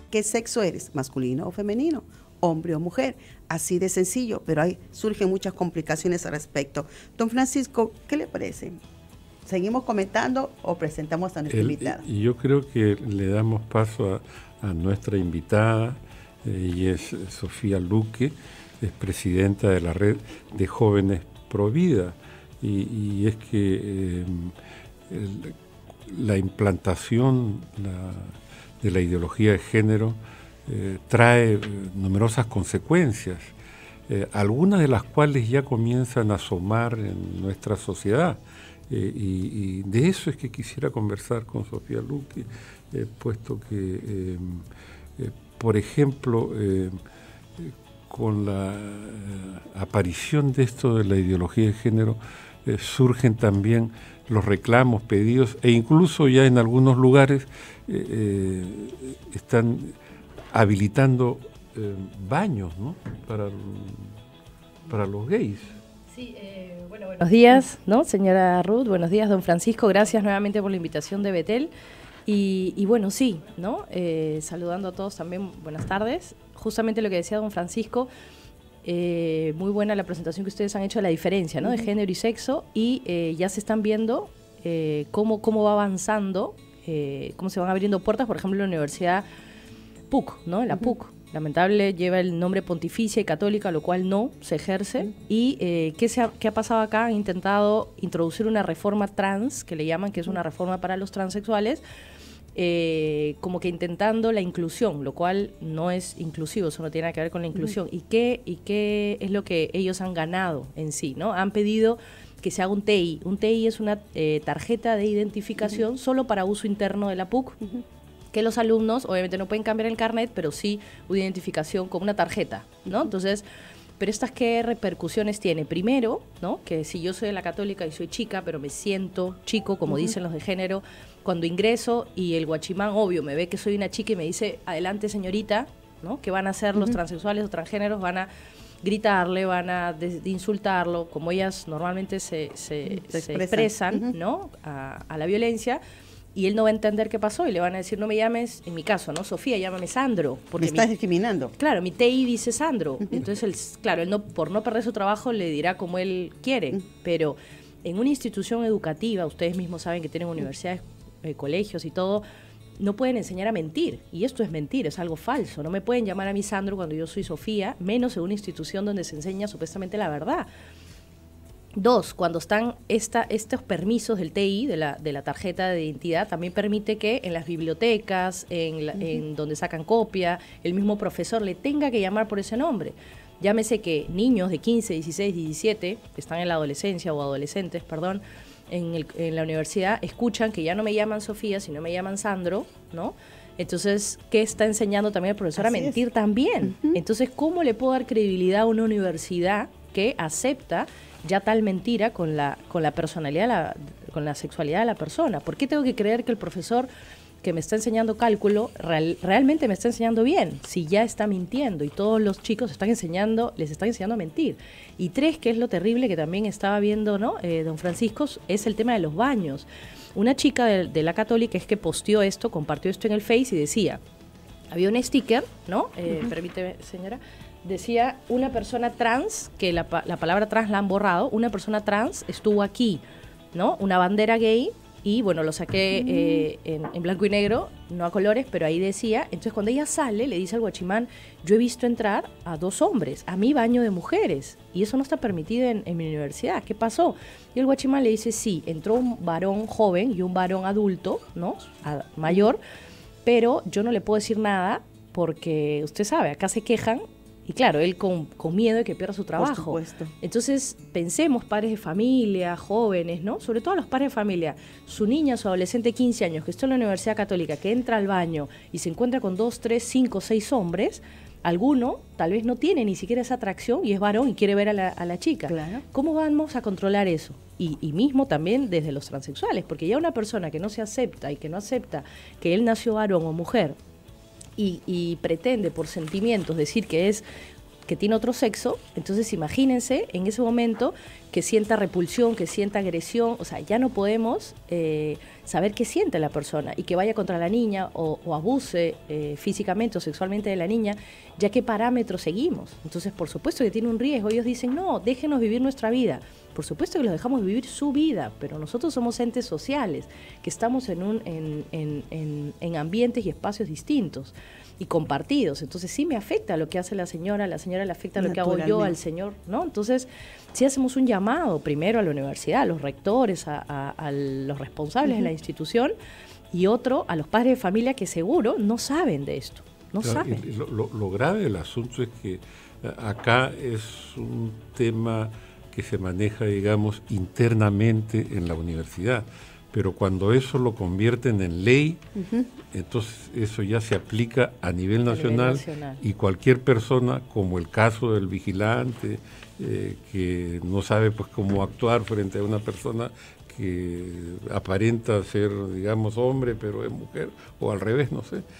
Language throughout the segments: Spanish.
¿qué sexo eres? ¿Masculino o femenino? ¿Hombre o mujer? Así de sencillo, pero surgen muchas complicaciones al respecto. Don Francisco, ¿qué le parece? ¿Seguimos comentando o presentamos a nuestra invitada? Y yo creo que le damos paso a nuestra invitada, y es Sofía Luque, es presidenta de la Red de Jóvenes Provida, y es que la implantación de la ideología de género trae numerosas consecuencias, algunas de las cuales ya comienzan a asomar en nuestra sociedad. Y de eso es que quisiera conversar con Sofía Luque, puesto que, por ejemplo, con la aparición de esto de la ideología de género, surgen también los reclamos, pedidos, e incluso ya en algunos lugares están habilitando baños, ¿no?, para los gays. Sí, bueno, buenos días, ¿no, señora Ruth? Buenos días, don Francisco. Gracias nuevamente por la invitación de Betel. Y bueno, sí, ¿no? Saludando a todos también, buenas tardes. Justamente lo que decía don Francisco, muy buena la presentación que ustedes han hecho de la diferencia, ¿no?, de género y sexo, y ya se están viendo cómo va avanzando, cómo se van abriendo puertas, por ejemplo, en la Universidad PUC, ¿no? La PUC. Lamentable, lleva el nombre pontificia y católica, lo cual no se ejerce. Y ¿qué ha pasado acá? Han intentado introducir una reforma trans, que le llaman, que es una reforma para los transexuales, como que intentando la inclusión, lo cual no es inclusivo, eso no tiene nada que ver con la inclusión. ¿Y qué es lo que ellos han ganado en sí, ¿no? Han pedido que se haga un TI. Un TI es una tarjeta de identificación solo para uso interno de la PUC, que los alumnos obviamente no pueden cambiar el carnet, pero sí una identificación con una tarjeta, ¿no? Entonces, pero ¿estas qué repercusiones tiene? Primero, ¿no?, que si yo soy de la católica y soy chica, pero me siento chico, como dicen los de género, cuando ingreso y el guachimán, obvio, me ve que soy una chica y me dice, adelante señorita, ¿no?, ¿qué van a hacer los transexuales o transgéneros? Van a gritarle, van a insultarlo, como ellas normalmente se expresan, ¿no?, a la violencia. Y él no va a entender qué pasó y le van a decir, no me llames, en mi caso, ¿no?, Sofía, llámame Sandro. Porque me estás discriminando. Claro, mi TI dice Sandro. Entonces, claro, él no, por no perder su trabajo le dirá como él quiere. Pero en una institución educativa, ustedes mismos saben que tienen universidades, colegios y todo, no pueden enseñar a mentir. Y esto es mentir, es algo falso. No me pueden llamar a mí Sandro cuando yo soy Sofía, menos en una institución donde se enseña supuestamente la verdad. Dos, cuando están estos permisos del TI, de la tarjeta de identidad, también permite que en las bibliotecas, en donde sacan copia, el mismo profesor le tenga que llamar por ese nombre. Llámese que niños de 15, 16, 17, que están en la adolescencia o adolescentes, perdón, en la universidad, escuchan que ya no me llaman Sofía, sino me llaman Sandro, ¿no? Entonces, ¿qué está enseñando también el profesor? Así a mentir es. También. Entonces, ¿cómo le puedo dar credibilidad a una universidad que acepta ya tal mentira con la personalidad, con la sexualidad de la persona? ¿Por qué tengo que creer que el profesor que me está enseñando cálculo realmente me está enseñando bien, si ya está mintiendo y todos los chicos les están enseñando a mentir? Y tres, que es lo terrible que también estaba viendo, ¿no?, don Francisco, es el tema de los baños. Una chica de la católica es que posteó esto, compartió esto en el Face y decía, había un sticker, ¿no? Permíteme, señora. Decía, una persona trans, que la palabra trans la han borrado, una persona trans estuvo aquí, ¿no? Una bandera gay, y bueno, lo saqué en blanco y negro, no a colores, pero ahí decía. Entonces cuando ella sale, le dice al guachimán, yo he visto entrar a 2 hombres, a mi baño de mujeres, y eso no está permitido en mi universidad, ¿qué pasó? Y el guachimán le dice, sí, entró un varón joven y un varón adulto, ¿no?, mayor, pero yo no le puedo decir nada porque, usted sabe, acá se quejan. Y claro, él con miedo de que pierda su trabajo. Por supuesto. Entonces, pensemos, padres de familia, jóvenes, ¿no? Sobre todo los padres de familia. Su niña, su adolescente de 15 años, que está en la Universidad Católica, que entra al baño y se encuentra con 2, 3, 5, 6 hombres, alguno tal vez no tiene ni siquiera esa atracción y es varón y quiere ver a la chica. Claro. ¿Cómo vamos a controlar eso? Y mismo también desde los transexuales, porque ya una persona que no se acepta y que no acepta que él nació varón o mujer, y pretende por sentimientos decir que que tiene otro sexo, entonces imagínense en ese momento que sienta repulsión, que sienta agresión, o sea, ya no podemos saber qué siente la persona y que vaya contra la niña o abuse físicamente o sexualmente de la niña, ya qué parámetros seguimos. Entonces, por supuesto que tiene un riesgo. Ellos dicen, no, déjenos vivir nuestra vida. Por supuesto que los dejamos vivir su vida, pero nosotros somos entes sociales, que estamos en ambientes y espacios distintos y compartidos. Entonces sí me afecta lo que hace la señora le afecta lo que hago yo al señor, ¿no? Entonces sí hacemos un llamado primero a la universidad, a los rectores, a los responsables de la institución, y otro a los padres de familia que seguro no saben de esto, no saben. Lo grave del asunto es que acá es un tema que se maneja, digamos, internamente en la universidad, pero cuando eso lo convierten en ley, entonces eso ya se aplica a nivel nacional, y cualquier persona, como el caso del vigilante, que no sabe pues cómo actuar frente a una persona que aparenta ser, digamos, hombre, pero es mujer, o al revés, no sé.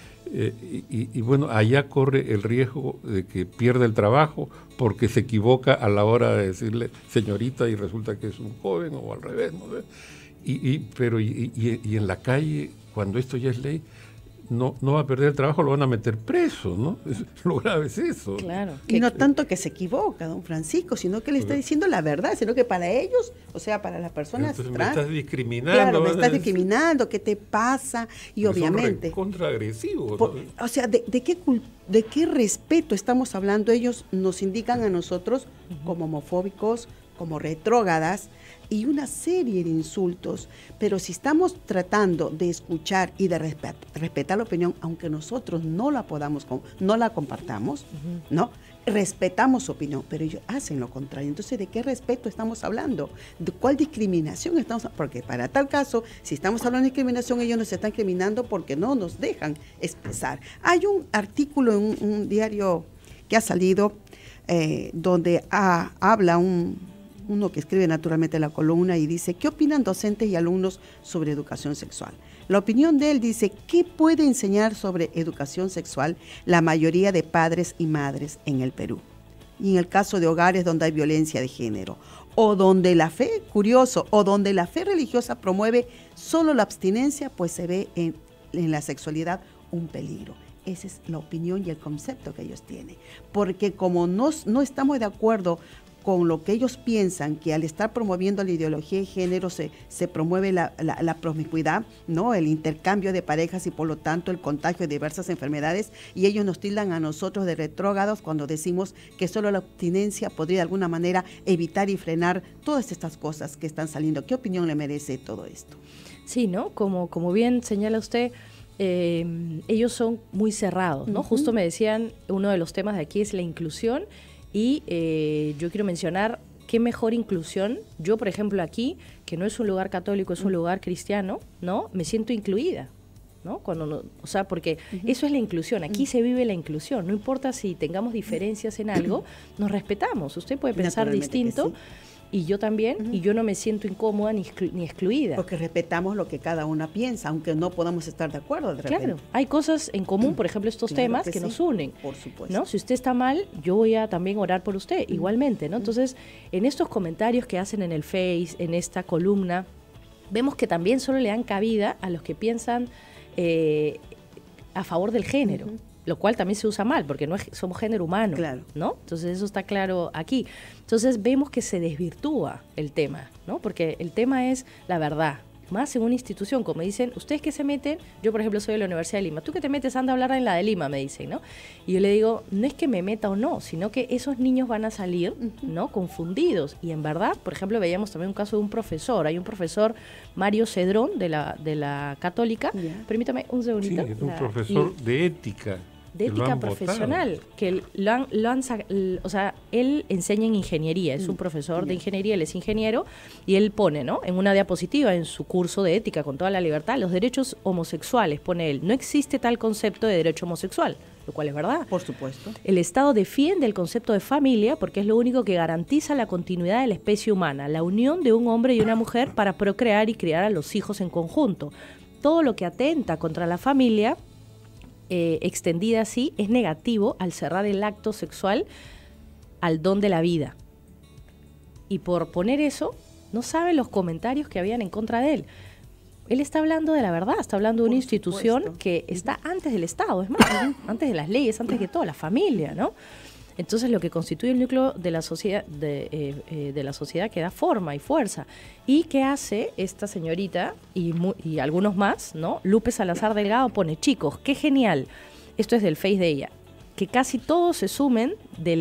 Y bueno, allá corre el riesgo de que pierda el trabajo porque se equivoca a la hora de decirle señorita y resulta que es un joven, o al revés, no sé. Pero en la calle, cuando esto ya es ley, no va a perder el trabajo, lo van a meter preso, ¿no? Lo grave es eso. Claro. Y no tanto que se equivoca, don Francisco, sino que le está diciendo la verdad, sino que para ellos, o sea, para las personas trans... me estás discriminando. Claro, me estás discriminando, ¿qué te pasa? Y obviamente... Contraagresivo. O sea, ¿de qué respeto estamos hablando? Ellos nos indican a nosotros como homofóbicos, como retrógradas, y una serie de insultos, pero si estamos tratando de escuchar y de respetar la opinión, aunque nosotros no la compartamos, ¿no? Respetamos su opinión, pero ellos hacen lo contrario. Entonces, ¿de qué respeto estamos hablando? ¿De cuál discriminación estamos hablando? Porque para tal caso, si estamos hablando de discriminación, ellos nos están discriminando porque no nos dejan expresar. Hay un artículo en un diario que ha salido donde habla uno que escribe naturalmente la columna y dice, ¿qué opinan docentes y alumnos sobre educación sexual? La opinión de él dice, ¿qué puede enseñar sobre educación sexual la mayoría de padres y madres en el Perú? Y en el caso de hogares donde hay violencia de género, o donde la fe, curioso, o donde la fe religiosa promueve solo la abstinencia, pues se ve en la sexualidad un peligro. Esa es la opinión y el concepto que ellos tienen. Porque como no estamos de acuerdo con lo que ellos piensan, que al estar promoviendo la ideología de género se promueve la promiscuidad, ¿no? El intercambio de parejas y por lo tanto el contagio de diversas enfermedades, y ellos nos tildan a nosotros de retrógrados cuando decimos que solo la abstinencia podría de alguna manera evitar y frenar todas estas cosas que están saliendo. ¿Qué opinión le merece todo esto? Sí, ¿no? Como bien señala usted, ellos son muy cerrados, ¿no? Justo me decían, uno de los temas de aquí es la inclusión. Y yo quiero mencionar qué mejor inclusión. Yo, por ejemplo, aquí, que no es un lugar católico, es un lugar cristiano, ¿no? Me siento incluida, ¿no? O sea, porque eso es la inclusión. Aquí se vive la inclusión. No importa si tengamos diferencias en algo, nos respetamos. Usted puede pensar distinto. Y yo también, y yo no me siento incómoda ni excluida. Porque respetamos lo que cada una piensa, aunque no podamos estar de acuerdo de repente. Claro, hay cosas en común, por ejemplo, estos temas que nos unen. Por supuesto. ¿No? Si usted está mal, yo voy a también orar por usted, igualmente, ¿no? Entonces, en estos comentarios que hacen en el Face, en esta columna, vemos que también solo le dan cabida a los que piensan a favor del género. Lo cual también se usa mal, porque somos género humano, claro, ¿no? Entonces eso está claro aquí. Entonces vemos que se desvirtúa el tema, ¿no? Porque el tema es la verdad, más en una institución, como dicen, ustedes que se meten, yo por ejemplo soy de la Universidad de Lima, tú que te metes anda a hablar en la de Lima, me dicen, ¿no? Y yo le digo, no es que me meta o no, sino que esos niños van a salir, ¿no? Confundidos. Y en verdad, por ejemplo, veíamos también un caso de un profesor, hay un profesor, Mario Cedrón, de la Católica, permítame un segundito. Sí, es un profesor de ética. De ética profesional, que o sea, él enseña en ingeniería, es un profesor de ingeniería, él es ingeniero, y él pone, ¿no? En una diapositiva, en su curso de ética, con toda la libertad, los derechos homosexuales, pone él, no existe tal concepto de derecho homosexual, lo cual es verdad. Por supuesto. El Estado defiende el concepto de familia porque es lo único que garantiza la continuidad de la especie humana, la unión de un hombre y una mujer para procrear y criar a los hijos en conjunto. Todo lo que atenta contra la familia extendida así, es negativo al cerrar el acto sexual al don de la vida. Y por poner eso, no sabe los comentarios que habían en contra de él. Él está hablando de la verdad, está hablando de una institución que está antes del Estado, es más, antes de las leyes, antes que todo, la familia, ¿no? Entonces, lo que constituye el núcleo de la sociedad, de la sociedad que da forma y fuerza. ¿Y qué hace esta señorita y algunos más, ¿no? Lupe Salazar Delgado pone, chicos, qué genial, esto es del Face de ella, que casi todos se sumen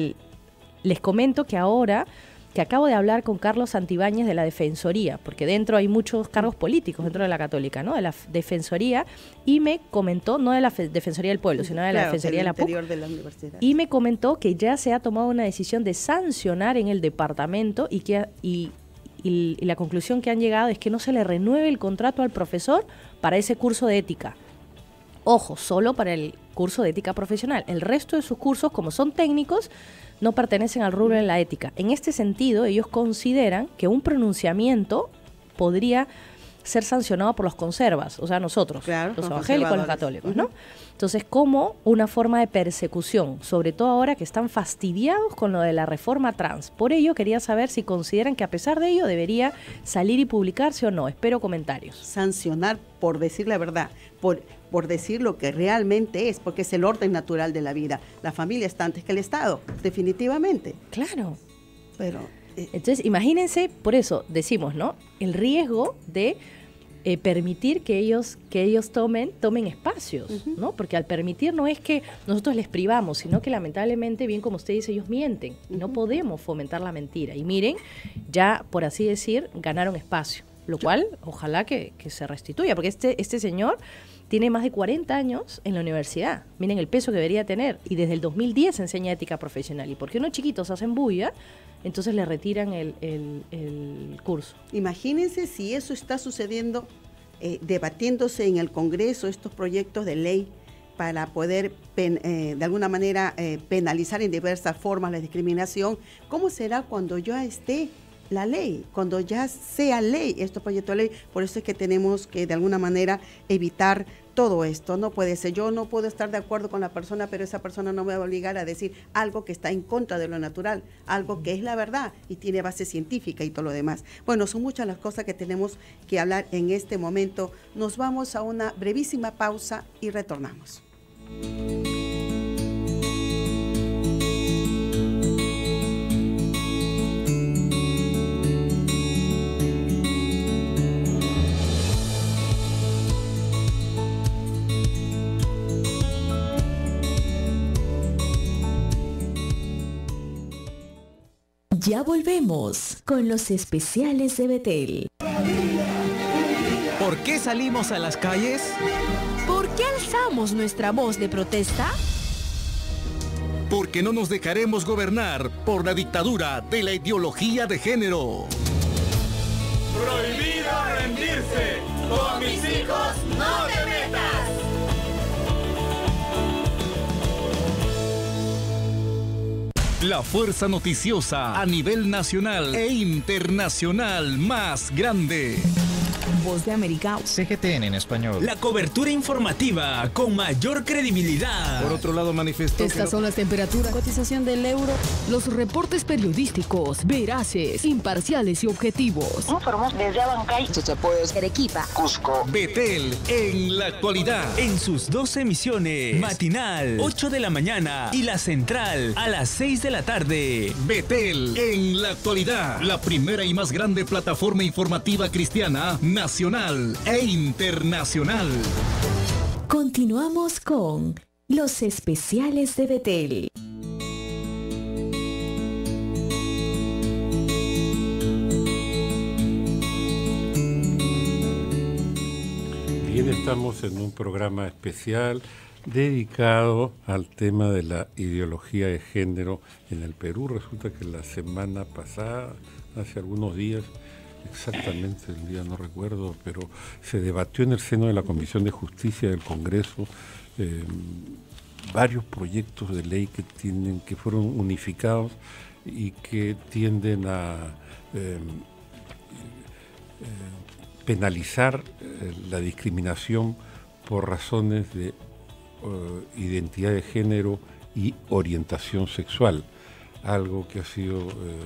les comento que ahora, que acabo de hablar con Carlos Santibáñez de la Defensoría, porque dentro hay muchos cargos políticos dentro de la Católica, ¿no? De la Defensoría, y me comentó, no de la Defensoría del Pueblo, sino de la Defensoría de la PUC, de la universidad. Y me comentó que ya se ha tomado una decisión de sancionar en el departamento y la conclusión que han llegado es que no se le renueve el contrato al profesor para ese curso de ética. Ojo, solo para el curso de ética profesional. El resto de sus cursos, como son técnicos, no pertenecen al rubro de la ética. En este sentido, ellos consideran que un pronunciamiento podría ser sancionado por los conservas, o sea, nosotros, claro, los evangélicos, los católicos, ¿no? Entonces, como una forma de persecución, sobre todo ahora que están fastidiados con lo de la reforma trans. Por ello, quería saber si consideran que a pesar de ello debería salir y publicarse o no. Espero comentarios. Sancionar por decir la verdad, por decir lo que realmente es, porque es el orden natural de la vida. La familia está antes que el Estado, definitivamente. Claro. Pero entonces, imagínense, por eso decimos, ¿no? El riesgo de permitir que ellos tomen espacios, ¿no? Porque al permitir no es que nosotros les privamos, sino que lamentablemente, bien como usted dice, ellos mienten. Y no podemos fomentar la mentira. Y miren, ya, por así decir, ganaron espacio. Lo cual, ojalá que se restituya, porque este señor tiene más de 40 años en la universidad. Miren el peso que debería tener. Y desde el 2010 enseña ética profesional. Y porque unos chiquitos hacen bulla, entonces le retiran el curso. Imagínense si eso está sucediendo, debatiéndose en el Congreso, estos proyectos de ley para poder, de alguna manera, penalizar en diversas formas la discriminación. ¿Cómo será cuando ya esté la ley, cuando ya sea ley estos proyectos de ley? Por eso es que tenemos que de alguna manera evitar todo esto. No puede ser, yo no puedo estar de acuerdo con la persona, pero esa persona no me va a obligar a decir algo que está en contra de lo natural, algo que es la verdad y tiene base científica y todo lo demás. Bueno, son muchas las cosas que tenemos que hablar en este momento. Nos vamos a una brevísima pausa y retornamos. Ya volvemos con los especiales de Betel. ¿Por qué salimos a las calles? ¿Por qué alzamos nuestra voz de protesta? Porque no nos dejaremos gobernar por la dictadura de la ideología de género. Prohibido rendirse. Con mis hijos no te metas. La fuerza noticiosa a nivel nacional e internacional más grande. Voz de América. CGTN en español. La cobertura informativa con mayor credibilidad. Por otro lado, manifestó Estas son las temperaturas, cotización del euro, los reportes periodísticos, veraces, imparciales y objetivos. Informó desde Abancay, Chachapoyas, Arequipa, Cusco, Betel, en la actualidad. En sus dos emisiones, matinal, 8 de la mañana y la central, a las 6 de la tarde. Betel, en la actualidad. La primera y más grande plataforma informativa cristiana nacional e internacional. Continuamos con los especiales de Betel. Bien, estamos en un programa especial dedicado al tema de la ideología de género en el Perú. Resulta que la semana pasada, hace algunos días, exactamente el día no recuerdo, pero se debatió en el seno de la Comisión de Justicia del Congreso varios proyectos de ley que fueron unificados y que tienden a penalizar la discriminación por razones de identidad de género y orientación sexual. algo que ha sido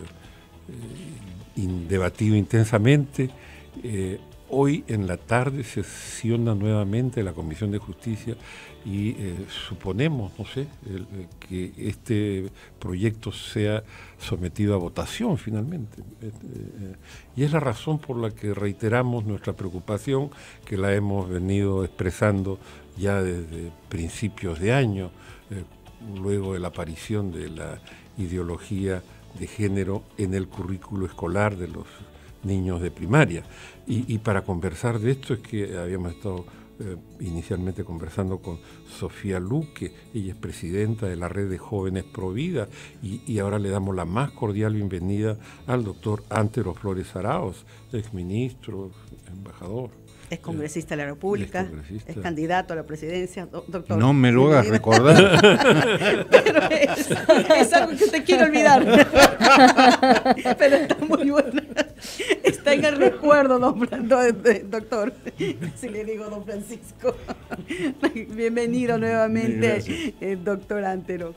debatido intensamente. Hoy en la tarde sesiona nuevamente la Comisión de Justicia y suponemos, no sé, que este proyecto sea sometido a votación finalmente. Y es la razón por la que reiteramos nuestra preocupación, que la hemos venido expresando ya desde principios de año, luego de la aparición de la ideología de género en el currículo escolar de los niños de primaria. Y para conversar de esto es que habíamos estado inicialmente conversando con Sofía Luque. Ella es presidenta de la Red de Jóvenes Provida, y ahora le damos la más cordial bienvenida al doctor Antero Flores Arauz, exministro, embajador. Es congresista de la República, es candidato a la presidencia, doctor. No me lo hagas recordar. Pero es algo que usted quiere olvidar. Pero está muy bueno. Está en el recuerdo, doctor. Si le digo don Francisco. Bienvenido nuevamente, doctor Antero.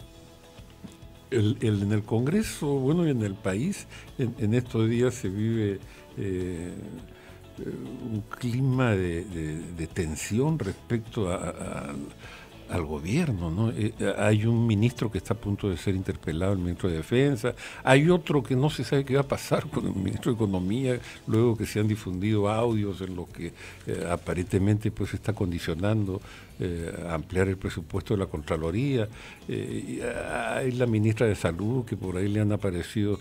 En el Congreso, bueno, y en el país, en estos días se vive un clima de tensión respecto al gobierno, ¿no? Hay un ministro que está a punto de ser interpelado, el ministro de Defensa. Hay otro que no se sabe qué va a pasar con el ministro de Economía, luego que se han difundido audios en los que aparentemente pues se está condicionando a ampliar el presupuesto de la Contraloría. Hay la ministra de Salud, que por ahí le han aparecido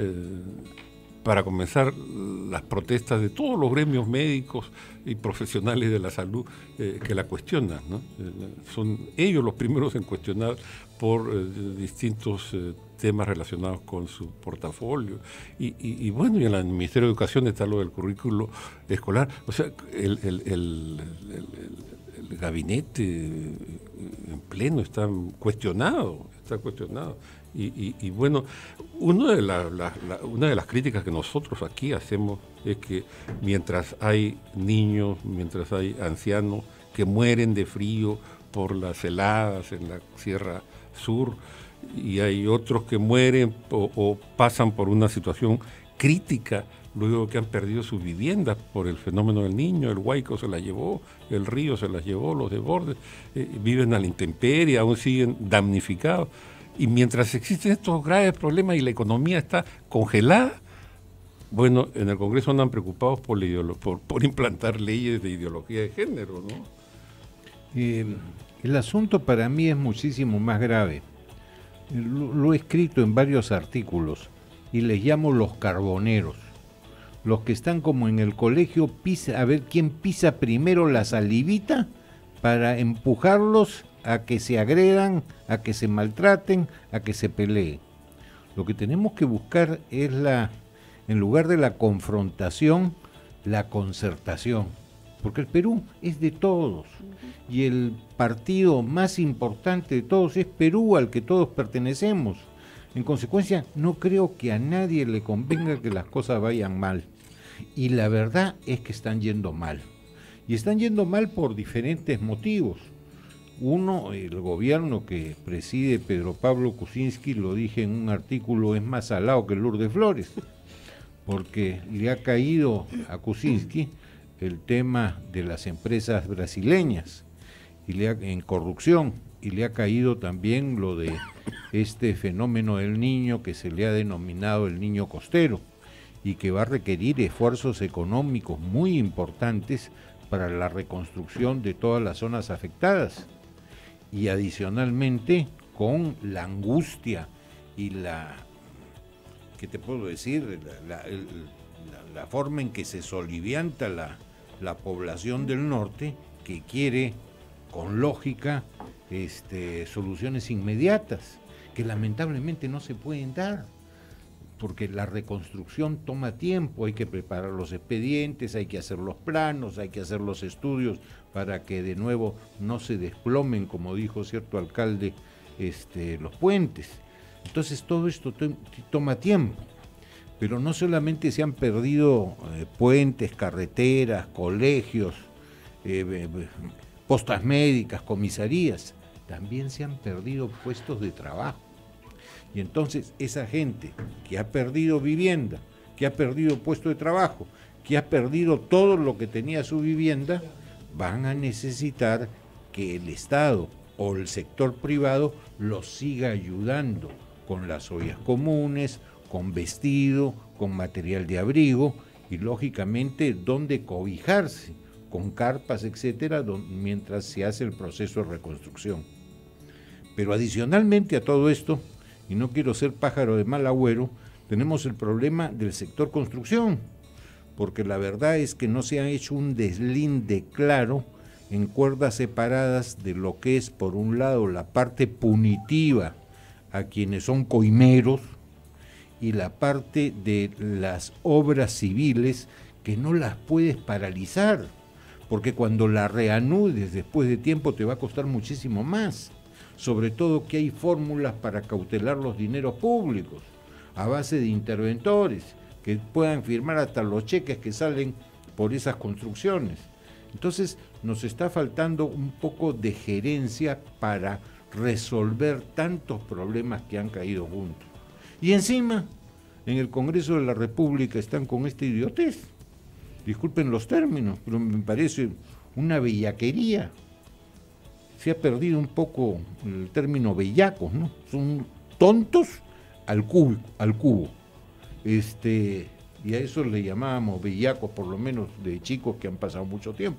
para comenzar las protestas de todos los gremios médicos y profesionales de la salud que la cuestionan, ¿no? Son ellos los primeros en cuestionar por distintos temas relacionados con su portafolio. Y bueno, y en el Ministerio de Educación está lo del currículo escolar. O sea, el gabinete en pleno está cuestionado. Y bueno, una de las críticas que nosotros aquí hacemos es que mientras hay niños, mientras hay ancianos que mueren de frío por las heladas en la Sierra Sur, y hay otros que mueren o pasan por una situación crítica luego que han perdido sus viviendas por el fenómeno del Niño, el Huayco se las llevó, el río se las llevó, los desbordes, viven a la intemperie, aún siguen damnificados. Y mientras existen estos graves problemas y la economía está congelada, bueno, en el Congreso andan preocupados por implantar leyes de ideología de género, ¿no? El asunto para mí es muchísimo más grave. Lo he escrito en varios artículos y les llamo los carboneros. Los que están como en el colegio, a ver quién pisa primero la salivita para empujarlos a que se agredan, a que se maltraten, a que se peleen. Lo que tenemos que buscar es en lugar de la confrontación, la concertación. Porque el Perú es de todos. Y el partido más importante de todos es Perú, al que todos pertenecemos. En consecuencia, no creo que a nadie le convenga que las cosas vayan mal. Y la verdad es que están yendo mal. Y están yendo mal por diferentes motivos. Uno, el gobierno que preside Pedro Pablo Kuczynski, lo dije en un artículo, es más salado que Lourdes Flores, porque le ha caído a Kuczynski el tema de las empresas brasileñas en corrupción, y le ha caído también lo de este fenómeno del niño que se le ha denominado el niño costero, y que va a requerir esfuerzos económicos muy importantes para la reconstrucción de todas las zonas afectadas. Y adicionalmente con la angustia y ¿qué te puedo decir? La forma en que se solivianta la población del norte, que quiere, con lógica, soluciones inmediatas, que lamentablemente no se pueden dar, porque la reconstrucción toma tiempo, hay que preparar los expedientes, hay que hacer los planos, hay que hacer los estudios para que de nuevo no se desplomen, como dijo cierto alcalde, los puentes. Entonces todo esto toma tiempo, pero no solamente se han perdido puentes, carreteras, colegios, postas médicas, comisarías, también se han perdido puestos de trabajo. Y entonces esa gente que ha perdido vivienda, que ha perdido puesto de trabajo, que ha perdido todo lo que tenía su vivienda, van a necesitar que el Estado o el sector privado los siga ayudando con las ollas comunes, con vestido, con material de abrigo y lógicamente donde cobijarse, con carpas, etcétera, mientras se hace el proceso de reconstrucción. Pero adicionalmente a todo esto, y no quiero ser pájaro de mal agüero, tenemos el problema del sector construcción, porque la verdad es que no se ha hecho un deslinde claro en cuerdas separadas de lo que es, por un lado, la parte punitiva a quienes son coimeros y la parte de las obras civiles que no las puedes paralizar, porque cuando la reanudes después de tiempo te va a costar muchísimo más, sobre todo que hay fórmulas para cautelar los dineros públicos a base de interventores que puedan firmar hasta los cheques que salen por esas construcciones. Entonces nos está faltando un poco de gerencia para resolver tantos problemas que han caído juntos. Y encima, en el Congreso de la República están con esta idiotez. Disculpen los términos, pero me parece una bellaquería. Se ha perdido un poco el término bellacos, ¿no? Son tontos al cubo. Y a eso le llamábamos bellacos, por lo menos de chicos que han pasado mucho tiempo.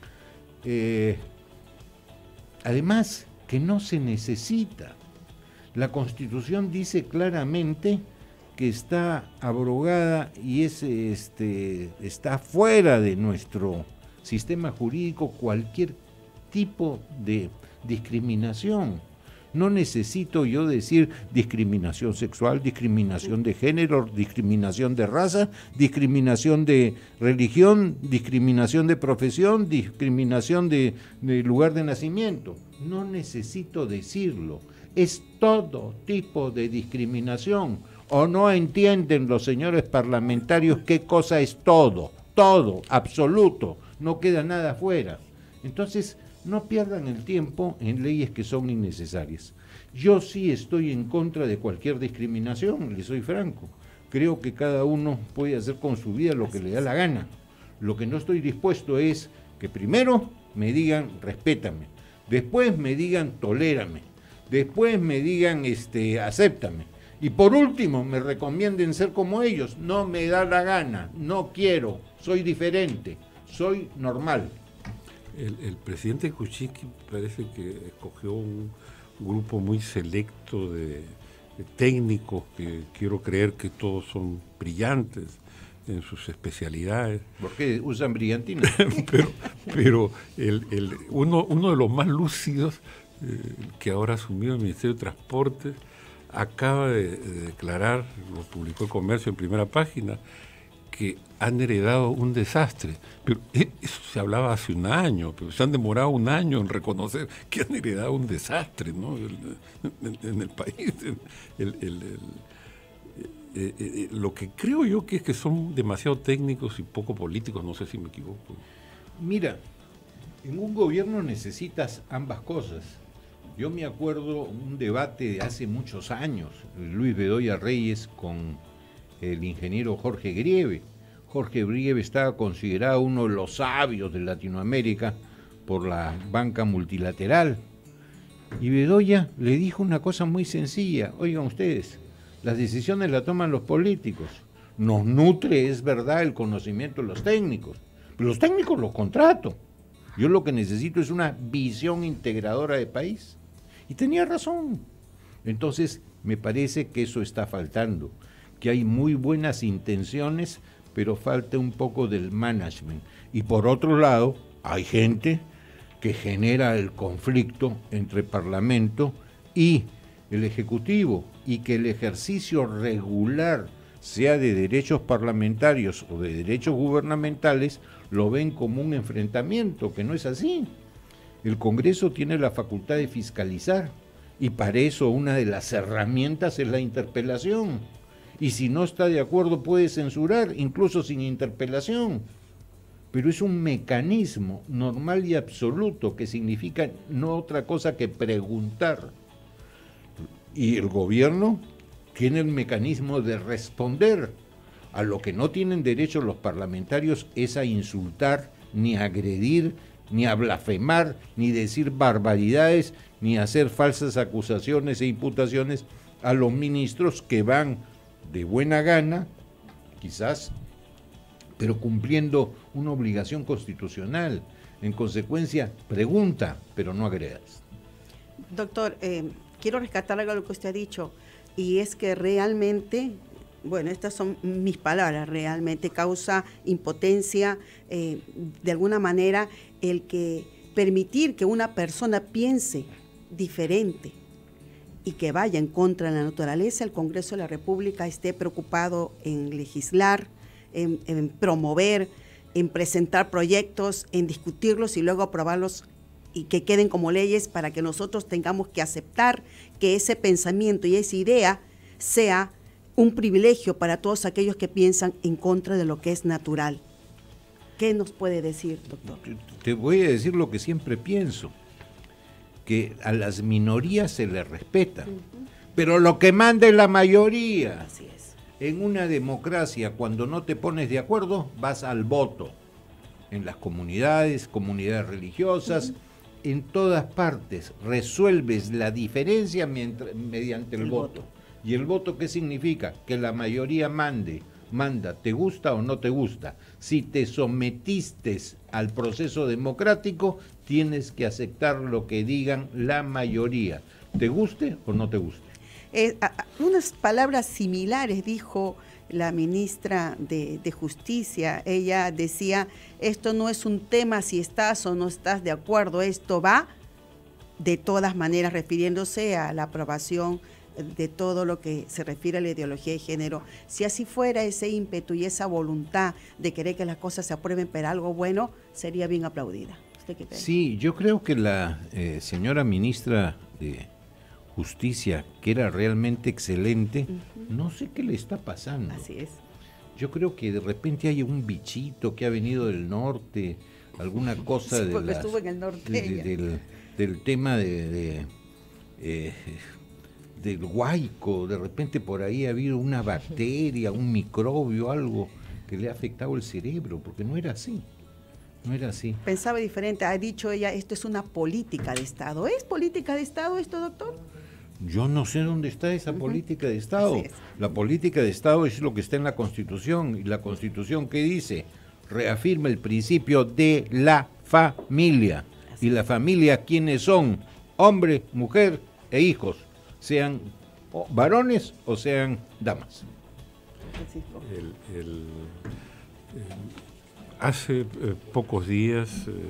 Además, que no se necesita. La Constitución dice claramente que está abrogada y está fuera de nuestro sistema jurídico cualquier tipo de discriminación. No necesito yo decir discriminación sexual, discriminación de género, discriminación de raza, discriminación de religión, discriminación de profesión, discriminación de lugar de nacimiento. No necesito decirlo. Es todo tipo de discriminación. ¿O no entienden los señores parlamentarios qué cosa es todo? Todo, absoluto. No queda nada afuera. Entonces, no pierdan el tiempo en leyes que son innecesarias. Yo sí estoy en contra de cualquier discriminación, les soy franco. Creo que cada uno puede hacer con su vida lo que le da la gana. Lo que no estoy dispuesto es que primero me digan respétame, después me digan tolérame, después me digan acéptame y por último me recomienden ser como ellos. No me da la gana, no quiero, soy diferente, soy normal. El presidente Kuczynski parece que escogió un grupo muy selecto de técnicos que quiero creer que todos son brillantes en sus especialidades. ¿Por qué usan brillantina? pero uno de los más lúcidos que ahora ha asumido el Ministerio de Transportes acaba de declarar, lo publicó el Comercio en primera página, que han heredado un desastre. Pero eso se hablaba hace un año, pero se han demorado un año en reconocer que han heredado un desastre, ¿no? en el país. Lo que creo yo que es que son demasiado técnicos y poco políticos, no sé si me equivoco. Mira, en un gobierno necesitas ambas cosas. Yo me acuerdo un debate de hace muchos años, Luis Bedoya Reyes con el ingeniero Jorge Grieve. Jorge Grieve estaba considerado uno de los sabios de Latinoamérica por la banca multilateral. Y Bedoya le dijo una cosa muy sencilla: oigan ustedes, las decisiones las toman los políticos. Nos nutre, es verdad, el conocimiento de los técnicos, pero los técnicos los contrato. Yo lo que necesito es una visión integradora de país. Y tenía razón. Entonces, me parece que eso está faltando, que hay muy buenas intenciones, pero falta un poco del management. Y por otro lado, hay gente que genera el conflicto entre Parlamento y el Ejecutivo, y que el ejercicio regular, sea de derechos parlamentarios o de derechos gubernamentales, lo ven como un enfrentamiento, que no es así. El Congreso tiene la facultad de fiscalizar, y para eso una de las herramientas es la interpelación. Y si no está de acuerdo puede censurar, incluso sin interpelación. Pero es un mecanismo normal y absoluto que significa no otra cosa que preguntar. Y el gobierno tiene el mecanismo de responder. A lo que no tienen derecho los parlamentarios es a insultar, ni a agredir, ni a blasfemar, ni decir barbaridades, ni a hacer falsas acusaciones e imputaciones a los ministros que van de buena gana, quizás, pero cumpliendo una obligación constitucional. En consecuencia, pregunta, pero no agredas. Doctor, quiero rescatar algo de lo que usted ha dicho, y es que realmente, bueno, estas son mis palabras, realmente causa impotencia, de alguna manera, el que permitir que una persona piense diferente y que vaya en contra de la naturaleza. El Congreso de la República esté preocupado en legislar, en promover, en presentar proyectos, en discutirlos y luego aprobarlos y que queden como leyes para que nosotros tengamos que aceptar que ese pensamiento y esa idea sea un privilegio para todos aquellos que piensan en contra de lo que es natural. ¿Qué nos puede decir, doctor? Te voy a decir lo que siempre pienso, que a las minorías se les respeta, pero lo que manda es la mayoría. Así es. En una democracia, cuando no te pones de acuerdo, vas al voto. En las comunidades religiosas, en todas partes, resuelves la diferencia mediante el voto. ¿Y el voto qué significa? Que la mayoría manda, ¿te gusta o no te gusta? Si te sometiste al proceso democrático, tienes que aceptar lo que digan la mayoría, ¿te guste o no te guste? Unas palabras similares dijo la ministra de Justicia. Ella decía, esto no es un tema si estás o no estás de acuerdo, esto va de todas maneras, refiriéndose a la aprobación de todo lo que se refiere a la ideología de género. Si así fuera ese ímpetu y esa voluntad de querer que las cosas se aprueben para algo bueno, sería bien aplaudida. ¿Usted qué cree? Sí, yo creo que la señora ministra de Justicia, que era realmente excelente, no sé qué le está pasando. Así es. Yo creo que de repente hay un bichito que ha venido del norte, alguna cosa sí, de porque estuvo en el norte del tema del huaico. De repente por ahí ha habido una bacteria, un microbio, algo que le ha afectado el cerebro, porque no era así. No era así. Pensaba diferente. Ha dicho ella, esto es una política de Estado. ¿Es política de Estado esto, doctor? Yo no sé dónde está esa política de Estado. La política de Estado es lo que está en la Constitución. ¿Y la Constitución qué dice? Reafirma el principio de la familia. ¿Y la familia quiénes son? Hombre, mujer e hijos. Sean varones o sean damas. Hace pocos días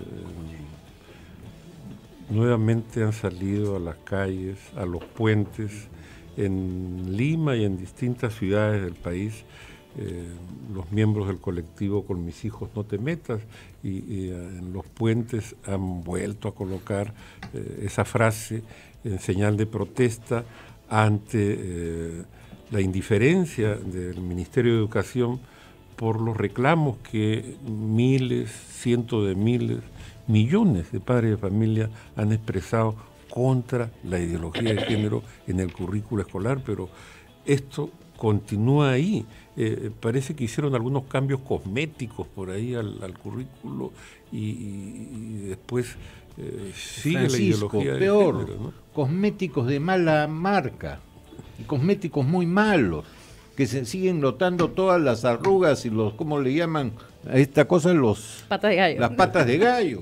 nuevamente han salido a las calles, a los puentes, en Lima y en distintas ciudades del país, los miembros del colectivo Con Mis Hijos No Te Metas, y en los puentes han vuelto a colocar esa frase en señal de protesta ante la indiferencia del Ministerio de Educación por los reclamos que miles, cientos de miles, millones de padres de familia han expresado contra la ideología de género en el currículo escolar, pero esto continúa ahí. Parece que hicieron algunos cambios cosméticos por ahí al currículo y después sigue Francisco, la ideología peor, de género, ¿no? Cosméticos de mala marca, y cosméticos muy malos, que se siguen notando todas las arrugas y los, ¿cómo le llaman a esta cosa? Patas de gallo. Las patas de gallo.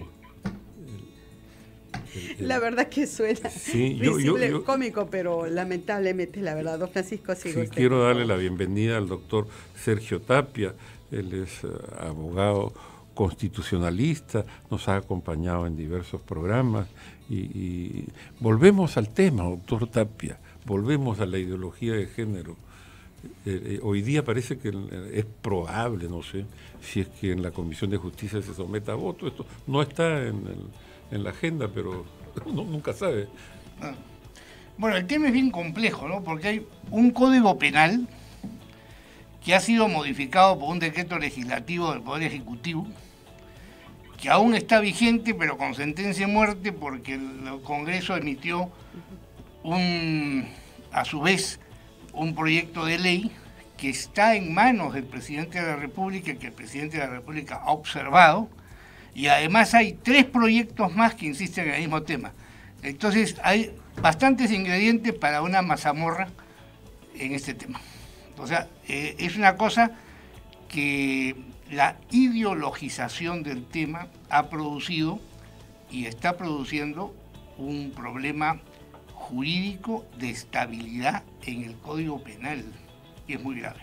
La verdad que suena cómico, pero lamentablemente, la verdad. Don Francisco, sí, quiero darle la bienvenida al doctor Sergio Tapia. Él es abogado constitucionalista, nos ha acompañado en diversos programas y volvemos al tema, doctor Tapia, volvemos a la ideología de género. Hoy día parece que es probable, no sé, si es que en la Comisión de Justicia se someta a voto. Esto no está en la agenda, pero nunca sabe. Bueno, el tema es bien complejo, ¿no? Porque hay un código penal que ha sido modificado por un decreto legislativo del Poder Ejecutivo, que aún está vigente, pero con sentencia de muerte, porque el Congreso emitió a su vez, un proyecto de ley que está en manos del presidente de la República, que el presidente de la República ha observado, y además hay 3 proyectos más que insisten en el mismo tema. Entonces hay bastantes ingredientes para una mazamorra en este tema. O sea, es una cosa que la ideologización del tema ha producido y está produciendo un problema jurídico de estabilidad en el Código Penal, que es muy grave.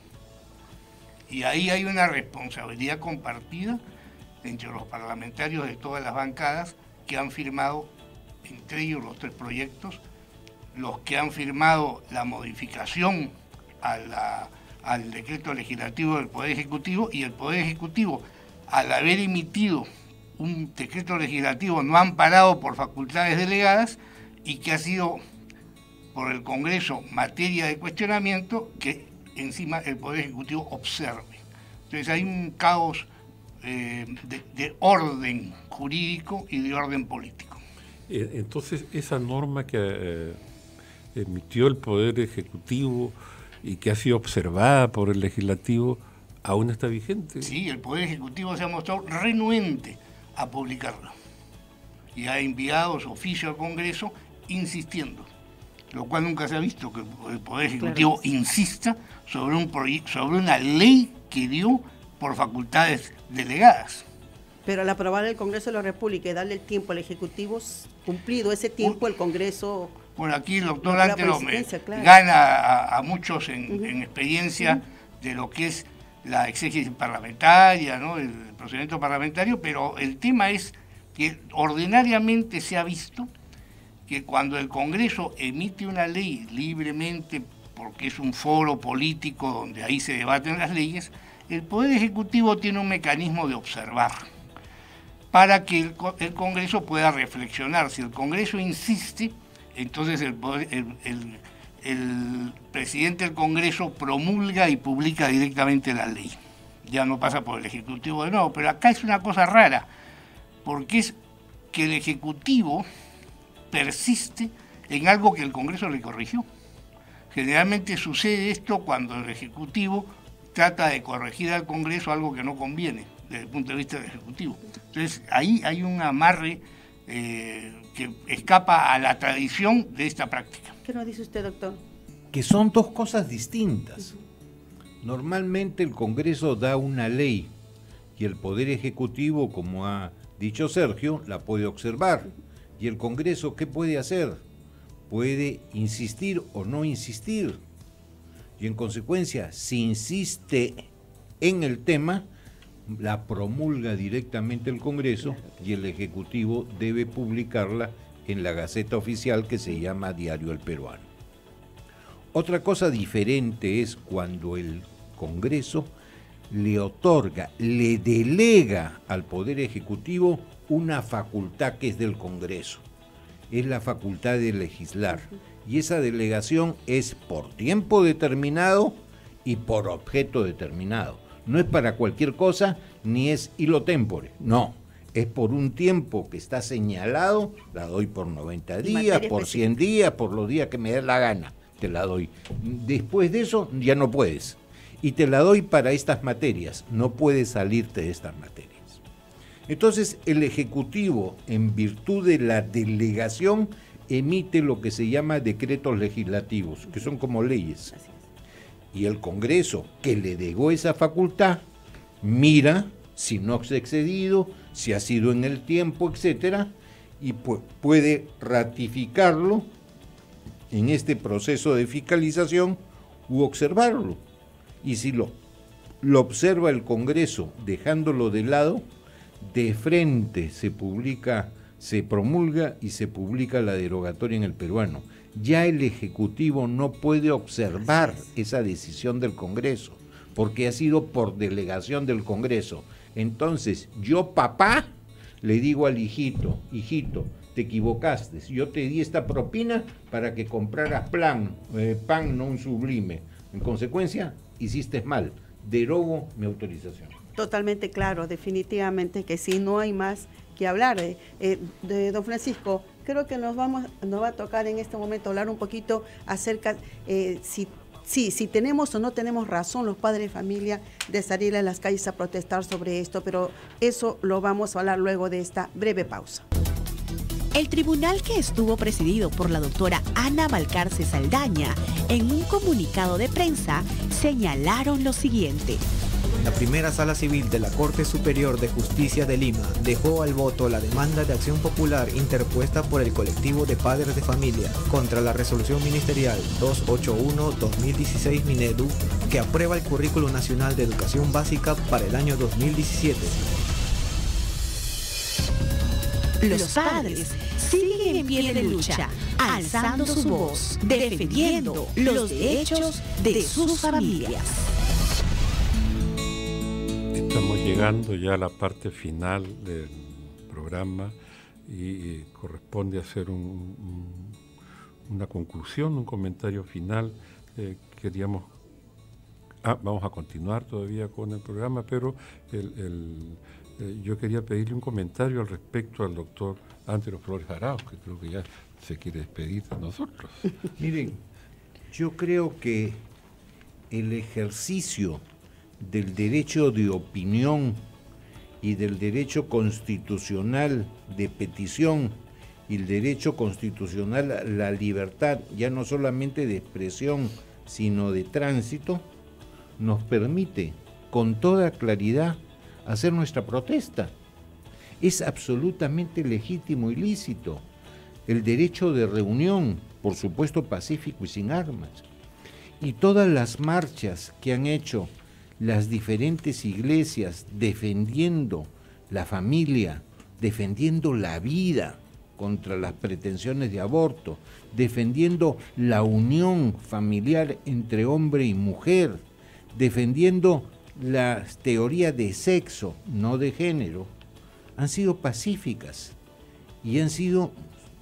Y ahí hay una responsabilidad compartida entre los parlamentarios de todas las bancadas que han firmado, entre ellos los 3 proyectos, los que han firmado la modificación al decreto legislativo del Poder Ejecutivo, y el Poder Ejecutivo, al haber emitido un decreto legislativo no amparado por facultades delegadas y que ha sido por el Congreso materia de cuestionamiento, que encima el Poder Ejecutivo observe. Entonces hay un caos de orden jurídico y de orden político. Entonces esa norma que emitió el Poder Ejecutivo y que ha sido observada por el Legislativo, ¿aún está vigente? Sí, el Poder Ejecutivo se ha mostrado renuente a publicarlo y ha enviado su oficio al Congreso insistiendo, lo cual nunca se ha visto, que el Poder Ejecutivo insista sobre sobre una ley que dio por facultades delegadas. Pero al aprobar el Congreso de la República y darle el tiempo al Ejecutivo, cumplido ese tiempo, el Congreso... Bueno, aquí el doctor Antelo gana a muchos en experiencia de lo que es la exégesis parlamentaria, ¿no?, el procedimiento parlamentario, pero el tema es que ordinariamente se ha visto que cuando el Congreso emite una ley libremente, porque es un foro político donde ahí se debaten las leyes, el Poder Ejecutivo tiene un mecanismo de observar para que el Congreso pueda reflexionar. Si el Congreso insiste, entonces el presidente del Congreso promulga y publica directamente la ley. Ya no pasa por el Ejecutivo de nuevo, pero acá es una cosa rara, porque es que el Ejecutivo persiste en algo que el Congreso le corrigió. Generalmente sucede esto cuando el Ejecutivo trata de corregir al Congreso algo que no conviene desde el punto de vista del Ejecutivo. Entonces ahí hay un amarre que escapa a la tradición de esta práctica. ¿Qué nos dice usted, doctor? Que son 2 cosas distintas. Normalmente el Congreso da una ley y el Poder Ejecutivo, como ha dicho Sergio, la puede observar. ¿Y el Congreso qué puede hacer? Puede insistir o no insistir. Y en consecuencia, si insiste en el tema, la promulga directamente el Congreso y el Ejecutivo debe publicarla en la Gaceta Oficial, que se llama Diario El Peruano. Otra cosa diferente es cuando el Congreso le otorga, le delega al Poder Ejecutivo una facultad que es del Congreso. Es la facultad de legislar. Y esa delegación es por tiempo determinado y por objeto determinado. No es para cualquier cosa, ni es hilo tempore, no. Es por un tiempo que está señalado, la doy por 90 días, por 100 días, por los días que me dé la gana, te la doy. Después de eso ya no puedes. Y te la doy para estas materias, no puedes salirte de estas materias. Entonces el Ejecutivo, en virtud de la delegación, emite lo que se llama decretos legislativos, que son como leyes. Y el Congreso, que le delegó esa facultad, mira si no se ha excedido, si ha sido en el tiempo, etcétera, y puede ratificarlo en este proceso de fiscalización u observarlo. Y si lo observa el Congreso dejándolo de lado, de frente se promulga y se publica la derogatoria en El Peruano. Ya el Ejecutivo no puede observar esa decisión del Congreso, porque ha sido por delegación del Congreso. Entonces, yo, papá, le digo al hijito, te equivocaste, yo te di esta propina para que compraras pan, no un Sublime. En consecuencia, hiciste mal, derogo mi autorización. Totalmente claro, definitivamente que sí, no hay más que hablar. De don Francisco, creo que nos va a tocar en este momento hablar un poquito acerca si Sí, si tenemos o no tenemos razón los padres de familia de salir a las calles a protestar sobre esto, pero eso lo vamos a hablar luego de esta breve pausa. El tribunal, que estuvo presidido por la doctora Ana Valcarce Saldaña, en un comunicado de prensa señalaron lo siguiente. La primera sala civil de la Corte Superior de Justicia de Lima dejó al voto la demanda de acción popular interpuesta por el colectivo de padres de familia contra la resolución ministerial 281-2016 Minedu, que aprueba el Currículo Nacional de Educación Básica para el año 2017. Los padres siguen en pie de lucha, alzando su voz, defendiendo los derechos de sus familias. Estamos llegando ya a la parte final del programa y corresponde hacer una conclusión, un comentario final. Vamos a continuar todavía con el programa, pero yo quería pedirle un comentario al respecto al doctor Antero Flores Arauz, que creo que ya se quiere despedir de nosotros. Miren, yo creo que el ejercicio del derecho de opinión y del derecho constitucional de petición y el derecho constitucional a la libertad, ya no solamente de expresión, sino de tránsito, nos permite con toda claridad hacer nuestra protesta. Es absolutamente legítimo y lícito. El derecho de reunión, por supuesto pacífico y sin armas. Y todas las marchas que han hecho las diferentes iglesias defendiendo la familia, defendiendo la vida contra las pretensiones de aborto, defendiendo la unión familiar entre hombre y mujer, defendiendo la teoría de sexo, no de género, han sido pacíficas y han sido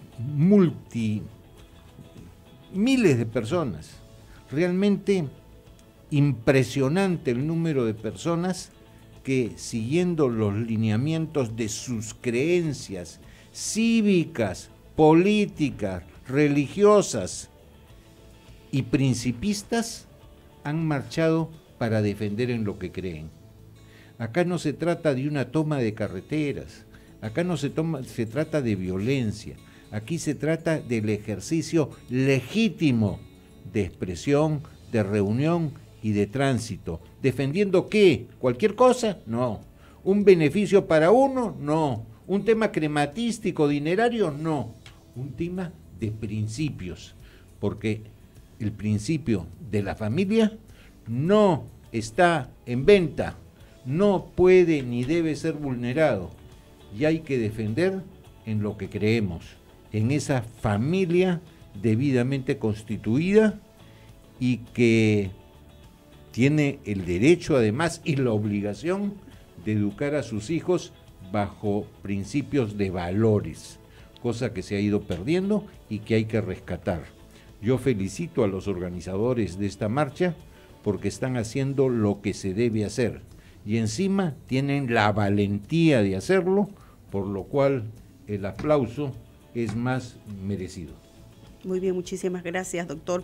miles de personas. Realmente impresionante el número de personas que, siguiendo los lineamientos de sus creencias cívicas, políticas, religiosas y principistas, han marchado para defender en lo que creen. Acá no se trata de una toma de carreteras, acá no se trata de violencia, aquí se trata del ejercicio legítimo de expresión, de reunión y de tránsito. ¿Defendiendo qué? ¿Cualquier cosa? No. ¿Un beneficio para uno? No. ¿Un tema crematístico, dinerario? No. Un tema de principios, porque el principio de la familia no está en venta, no puede ni debe ser vulnerado, y hay que defender en lo que creemos, en esa familia debidamente constituida y que tiene el derecho además y la obligación de educar a sus hijos bajo principios de valores, cosa que se ha ido perdiendo y que hay que rescatar. Yo felicito a los organizadores de esta marcha porque están haciendo lo que se debe hacer y encima tienen la valentía de hacerlo, por lo cual el aplauso es más merecido. Muy bien, muchísimas gracias, doctor,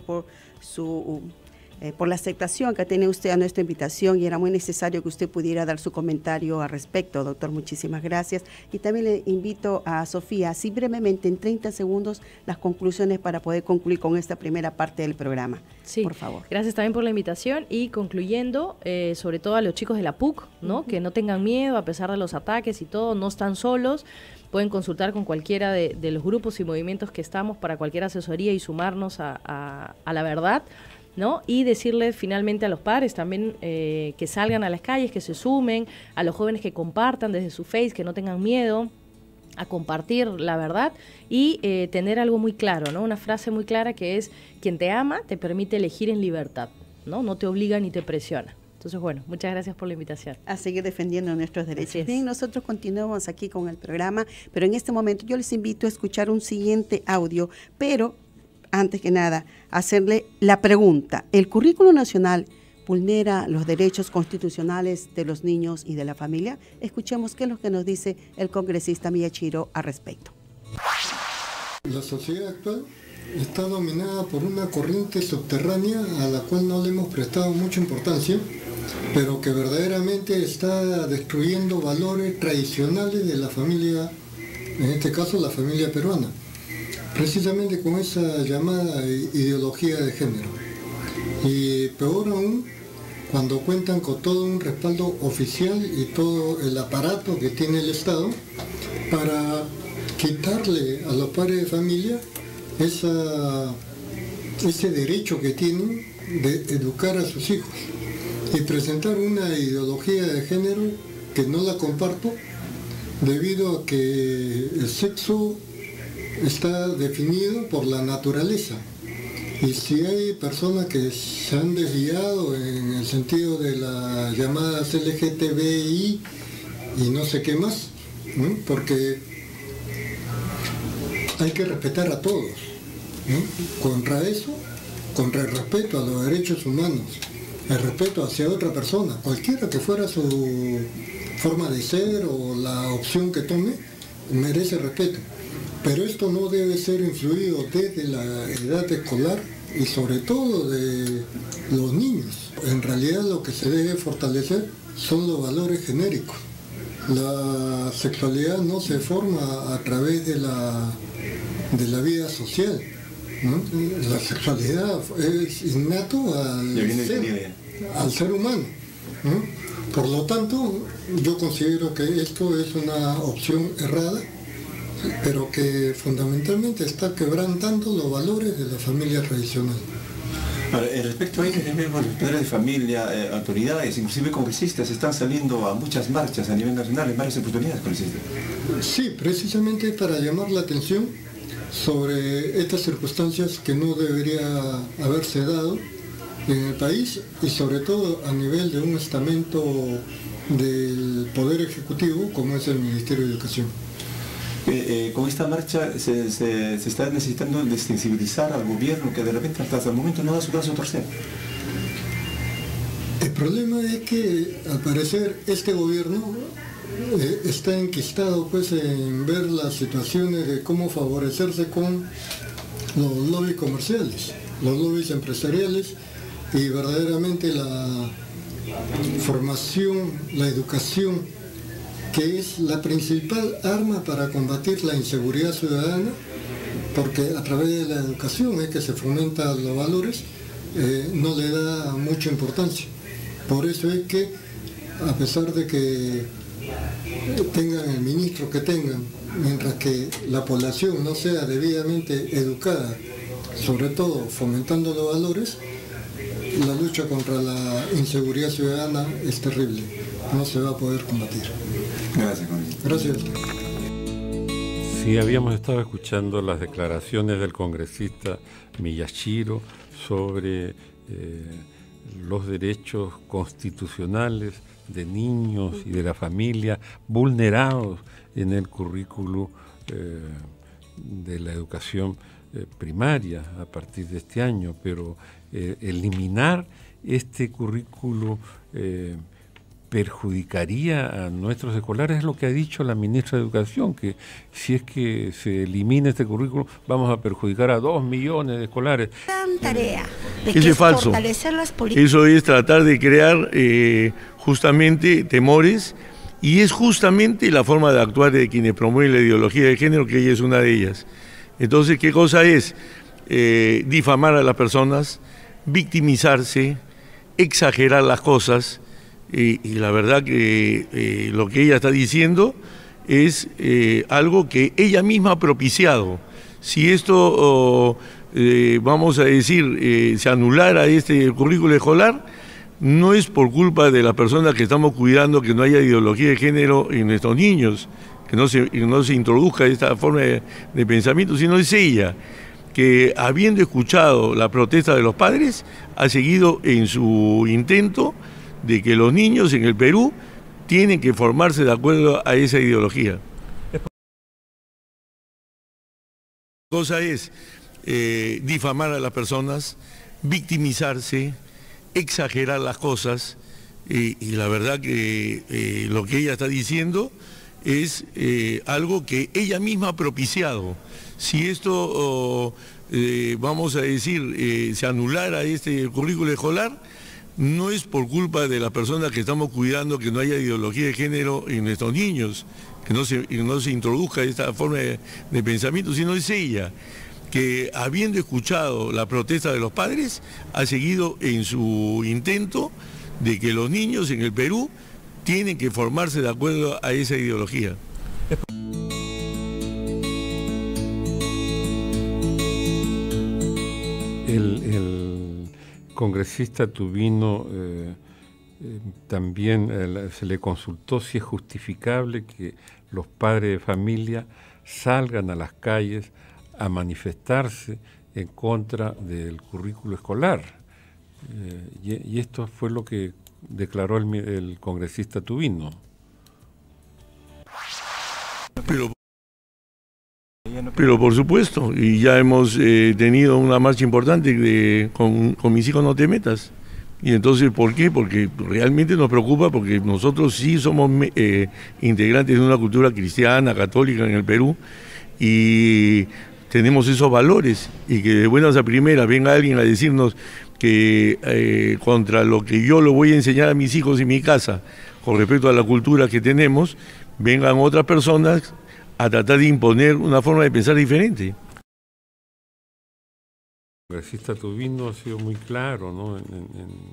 por la aceptación que tiene usted a nuestra invitación, y era muy necesario que usted pudiera dar su comentario al respecto, doctor. Muchísimas gracias. Y también le invito a Sofía, así brevemente, en 30 segundos, las conclusiones para poder concluir con esta primera parte del programa. Sí, por favor. Gracias también por la invitación y concluyendo, sobre todo a los chicos de la PUC, ¿no? Que no tengan miedo a pesar de los ataques y todo, no están solos. Pueden consultar con cualquiera de los grupos y movimientos que estamos para cualquier asesoría y sumarnos a la verdad, ¿no? Y decirles finalmente a los padres también que salgan a las calles, que se sumen, a los jóvenes que compartan desde su Face, que no tengan miedo a compartir la verdad y tener algo muy claro, ¿no? Una frase muy clara que es: quien te ama te permite elegir en libertad, ¿no? No te obliga ni te presiona. Entonces, bueno, muchas gracias por la invitación. A seguir defendiendo nuestros derechos. Bien, nosotros continuamos aquí con el programa, pero en este momento yo les invito a escuchar un siguiente audio, pero antes que nada, hacerle la pregunta: ¿el currículo nacional vulnera los derechos constitucionales de los niños y de la familia? Escuchemos qué es lo que nos dice el congresista Miyashiro al respecto. La sociedad actual está dominada por una corriente subterránea a la cual no le hemos prestado mucha importancia, pero que verdaderamente está destruyendo valores tradicionales de la familia, en este caso la familia peruana, precisamente con esa llamada ideología de género. Y peor aún, cuando cuentan con todo un respaldo oficial y todo el aparato que tiene el Estado para quitarle a los padres de familia ese derecho que tienen de educar a sus hijos y presentar una ideología de género que no la comparto, debido a que el sexo está definido por la naturaleza. Y si hay personas que se han desviado en el sentido de las llamadas LGTBI y no sé qué más, ¿no? Porque hay que respetar a todos, ¿no? Contra eso, contra el respeto a los derechos humanos, el respeto hacia otra persona, cualquiera que fuera su forma de ser o la opción que tome, merece respeto. Pero esto no debe ser influido desde la edad escolar y sobre todo de los niños. En realidad lo que se debe fortalecer son los valores genéricos. La sexualidad no se forma a través de la vida social, ¿no? La sexualidad es innato al ser humano, ¿no? Por lo tanto, yo considero que esto es una opción errada, pero que fundamentalmente está quebrantando los valores de la familia tradicional. Ahora, respecto a ello, los padres de familia, autoridades, inclusive congresistas, están saliendo a muchas marchas a nivel nacional en varias oportunidades, congresistas. Sí, precisamente para llamar la atención sobre estas circunstancias que no debería haberse dado en el país y sobre todo a nivel de un estamento del Poder Ejecutivo como es el Ministerio de Educación. Con esta marcha se está necesitando desensibilizar al gobierno que de repente hasta el momento no da su brazo a torcer. El problema es que al parecer este gobierno está enquistado pues en ver las situaciones de cómo favorecerse con los lobbies comerciales, los lobbies empresariales y verdaderamente la formación, la educación, que es la principal arma para combatir la inseguridad ciudadana, porque a través de la educación es que se fomentan los valores, no le da mucha importancia. Por eso es que, a pesar de que tengan el ministro que tengan, mientras que la población no sea debidamente educada, sobre todo fomentando los valores, la lucha contra la inseguridad ciudadana es terrible, no se va a poder combatir. Gracias, Gracias. Sí, habíamos estado escuchando las declaraciones del congresista Miyashiro sobre los derechos constitucionales de niños y de la familia vulnerados en el currículo de la educación primaria a partir de este año, pero eliminar este currículo perjudicaría a nuestros escolares, es lo que ha dicho la ministra de Educación, que si es que se elimina este currículo vamos a perjudicar a 2 millones de escolares. Gran tarea de Eso es falso. Fortalecer las políticas. Eso es tratar de crear justamente temores, y es justamente la forma de actuar de quienes promueven la ideología de género, que ella es una de ellas. Entonces, ¿qué cosa es? Difamar a las personas, victimizarse, exagerar las cosas. Y la verdad que lo que ella está diciendo es algo que ella misma ha propiciado. Si esto, vamos a decir, se anulara este currículo escolar, no es por culpa de las personas que estamos cuidando que no haya ideología de género en nuestros niños, que no se introduzca esta forma de pensamiento, sino es ella, que habiendo escuchado la protesta de los padres, ha seguido en su intento de que los niños en el Perú tienen que formarse de acuerdo a esa ideología. La cosa es difamar a las personas, victimizarse, exagerar las cosas, y la verdad que lo que ella está diciendo es algo que ella misma ha propiciado. Si esto, vamos a decir, se anulara este currículo escolar, no es por culpa de las personas que estamos cuidando que no haya ideología de género en nuestros niños, que no se introduzca esta forma de pensamiento, sino es ella, que habiendo escuchado la protesta de los padres, ha seguido en su intento de que los niños en el Perú tienen que formarse de acuerdo a esa ideología. El congresista Tubino también se le consultó si es justificable que los padres de familia salgan a las calles a manifestarse en contra del currículo escolar. Y esto fue lo que declaró el congresista Tubino. Pero por supuesto, y ya hemos tenido una marcha importante con Mis Hijos No Te Metas. Y entonces, ¿por qué? Porque realmente nos preocupa, porque nosotros sí somos integrantes de una cultura cristiana, católica en el Perú, y tenemos esos valores, y que de buenas a primeras venga alguien a decirnos que contra lo que yo lo voy a enseñar a mis hijos en mi casa, con respecto a la cultura que tenemos, vengan otras personas a tratar de imponer una forma de pensar diferente. El congresista Tubino ha sido muy claro, ¿no? en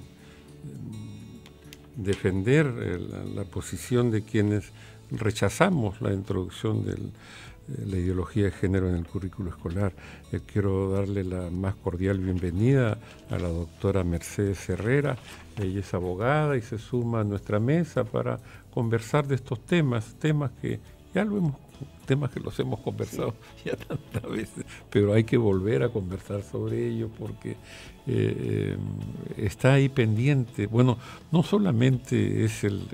defender la posición de quienes rechazamos la introducción de la ideología de género en el currículo escolar. Quiero darle la más cordial bienvenida a la doctora Mercedes Herrera. Ella es abogada y se suma a nuestra mesa para conversar de estos temas que ya temas que los hemos conversado ya tantas veces, pero hay que volver a conversar sobre ello porque está ahí pendiente. Bueno, no solamente es el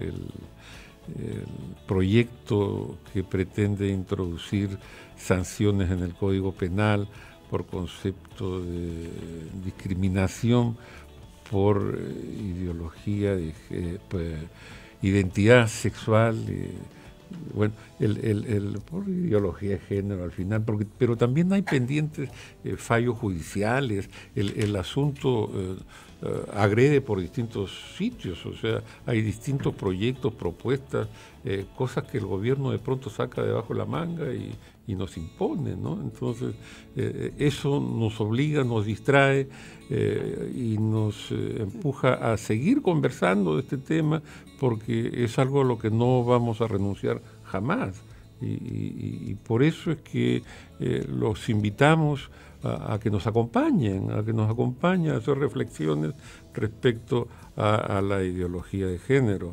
proyecto que pretende introducir sanciones en el Código Penal por concepto de discriminación por ideología, identidad sexual, bueno, por ideología de género al final, pero también hay pendientes fallos judiciales, el asunto agrede por distintos sitios, o sea, hay distintos proyectos, propuestas, cosas que el gobierno de pronto saca debajo de la manga y nos impone, ¿no? Entonces, eso nos obliga, nos distrae y nos empuja a seguir conversando de este tema, porque es algo a lo que no vamos a renunciar jamás. Y por eso es que los invitamos a que nos acompañen, a hacer reflexiones respecto a la ideología de género.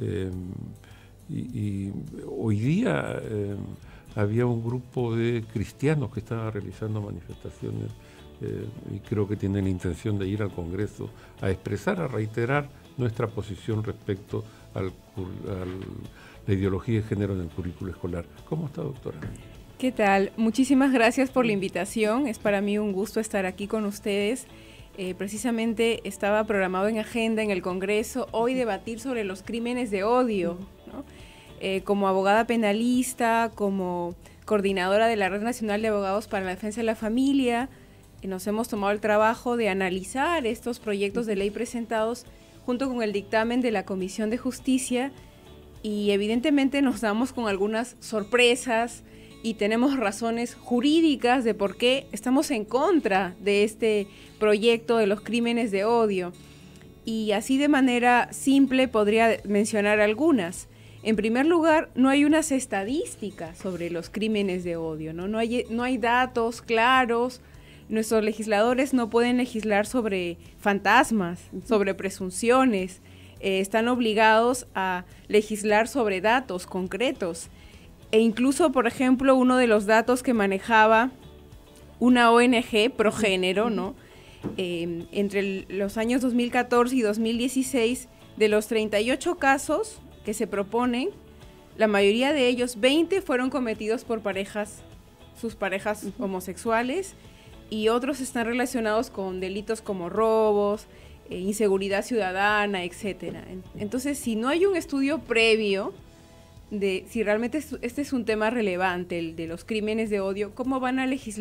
Y hoy día había un grupo de cristianos que estaban realizando manifestaciones y creo que tienen la intención de ir al Congreso a expresar, a reiterar nuestra posición respecto a la ideología de género en el currículo escolar. ¿Cómo está, doctora? ¿Qué tal? Muchísimas gracias por la invitación. Es para mí un gusto estar aquí con ustedes. Precisamente estaba programado en agenda en el Congreso hoy debatir sobre los crímenes de odio, ¿no? Como abogada penalista, como coordinadora de la Red Nacional de Abogados para la Defensa de la Familia, nos hemos tomado el trabajo de analizar estos proyectos de ley presentados junto con el dictamen de la Comisión de Justicia, y evidentemente nos damos con algunas sorpresas y tenemos razones jurídicas de por qué estamos en contra de este proyecto de los crímenes de odio. Y así de manera simple podría mencionar algunas. En primer lugar, no hay unas estadísticas sobre los crímenes de odio, ¿no? No hay datos claros. Nuestros legisladores no pueden legislar sobre fantasmas, sobre presunciones. Están obligados a legislar sobre datos concretos. E incluso, por ejemplo, uno de los datos que manejaba una ONG progénero, ¿no? Entre los años 2014 y 2016, de los 38 casos que se proponen, la mayoría de ellos, 20 fueron cometidos por sus parejas homosexuales, y otros están relacionados con delitos como robos, inseguridad ciudadana, etcétera. Entonces, si no hay un estudio previo de si realmente este es un tema relevante, el de los crímenes de odio, ¿cómo van a legislar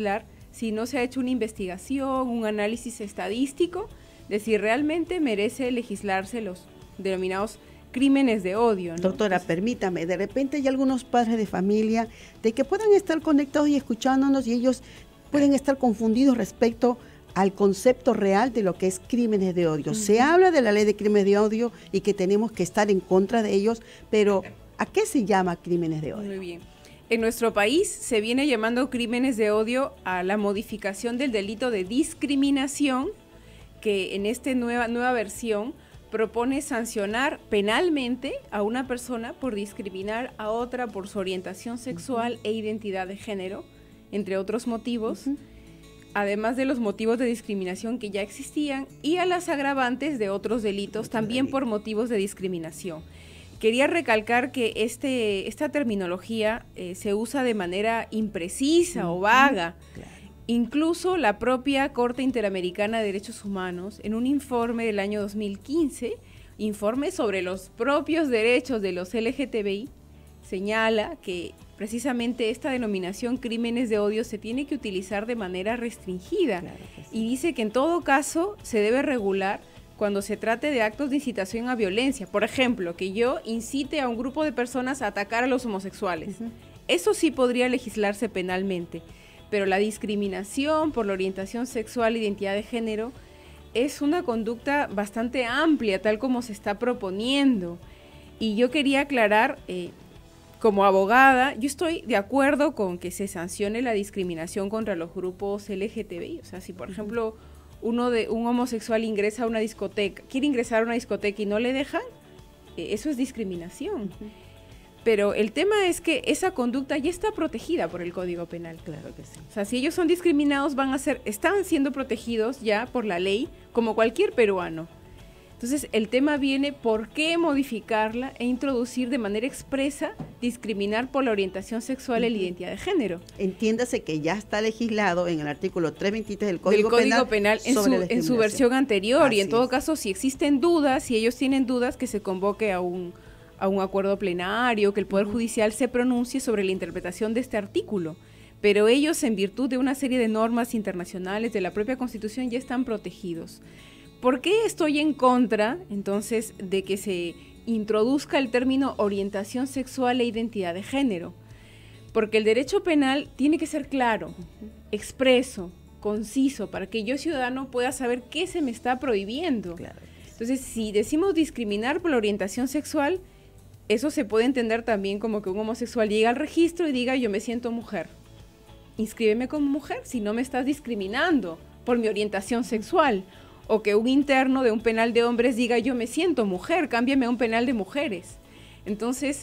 si no se ha hecho una investigación, un análisis estadístico de si realmente merece legislarse los denominados crímenes de odio, ¿no? Doctora, permítame, de repente hay algunos padres de familia de que puedan estar conectados y escuchándonos y ellos pueden estar confundidos respecto al concepto real de lo que es crímenes de odio. Se habla de la ley de crímenes de odio y que tenemos que estar en contra de ellos, pero ¿a qué se llama crímenes de odio? Muy bien. En nuestro país se viene llamando crímenes de odio a la modificación del delito de discriminación, que en esta nueva versión propone sancionar penalmente a una persona por discriminar a otra por su orientación sexual e identidad de género, entre otros motivos, además de los motivos de discriminación que ya existían, y a las agravantes de otros delitos también por motivos de discriminación. Quería recalcar que esta terminología se usa de manera imprecisa o vaga. Incluso la propia Corte Interamericana de Derechos Humanos, en un informe del año 2015, informe sobre los propios derechos de los LGTBI, señala que precisamente esta denominación crímenes de odio se tiene que utilizar de manera restringida, y dice que en todo caso se debe regular cuando se trate de actos de incitación a violencia. Por ejemplo, que yo incite a un grupo de personas a atacar a los homosexuales. Eso sí podría legislarse penalmente. Pero la discriminación por la orientación sexual e identidad de género es una conducta bastante amplia, tal como se está proponiendo. Y yo quería aclarar, como abogada, yo estoy de acuerdo con que se sancione la discriminación contra los grupos LGTBI. O sea, si por ejemplo un homosexual ingresa a una discoteca, quiere ingresar a una discoteca y no le dejan, eso es discriminación. Pero el tema es que esa conducta ya está protegida por el Código Penal. Claro que sí. O sea, si ellos son discriminados, están siendo protegidos ya por la ley, como cualquier peruano. Entonces, el tema viene por qué modificarla e introducir de manera expresa discriminar por la orientación sexual y la identidad de género. Entiéndase que ya está legislado en el artículo 323 del Código Penal en su versión anterior. Así y en todo caso, si existen dudas, si ellos tienen dudas, que se convoque a un acuerdo plenario, que el Poder Judicial se pronuncie sobre la interpretación de este artículo. Pero ellos, en virtud de una serie de normas internacionales de la propia Constitución, ya están protegidos. ¿Por qué estoy en contra, entonces, de que se introduzca el término orientación sexual e identidad de género? Porque el derecho penal tiene que ser claro, expreso, conciso, para que yo, ciudadano, pueda saber qué se me está prohibiendo. Claro. Entonces, si decimos discriminar por la orientación sexual, eso se puede entender también como que un homosexual llega al registro y diga, yo me siento mujer. Inscríbeme como mujer si no me estás discriminando por mi orientación sexual. O que un interno de un penal de hombres diga, yo me siento mujer, cámbiame a un penal de mujeres. Entonces,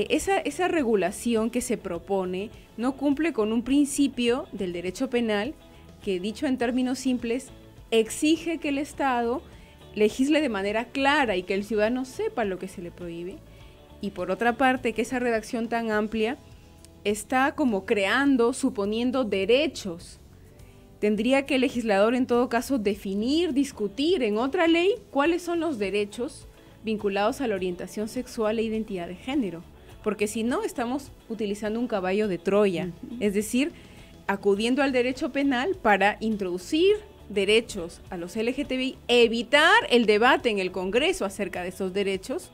esa regulación que se propone no cumple con un principio del derecho penal que, dicho en términos simples, exige que el Estado legisle de manera clara y que el ciudadano sepa lo que se le prohíbe. Y por otra parte, que esa redacción tan amplia está como suponiendo derechos. Tendría que el legislador en todo caso definir, discutir en otra ley cuáles son los derechos vinculados a la orientación sexual e identidad de género. Porque si no, estamos utilizando un caballo de Troya, es decir, acudiendo al derecho penal para introducir derechos a los LGTBI, evitar el debate en el Congreso acerca de esos derechos.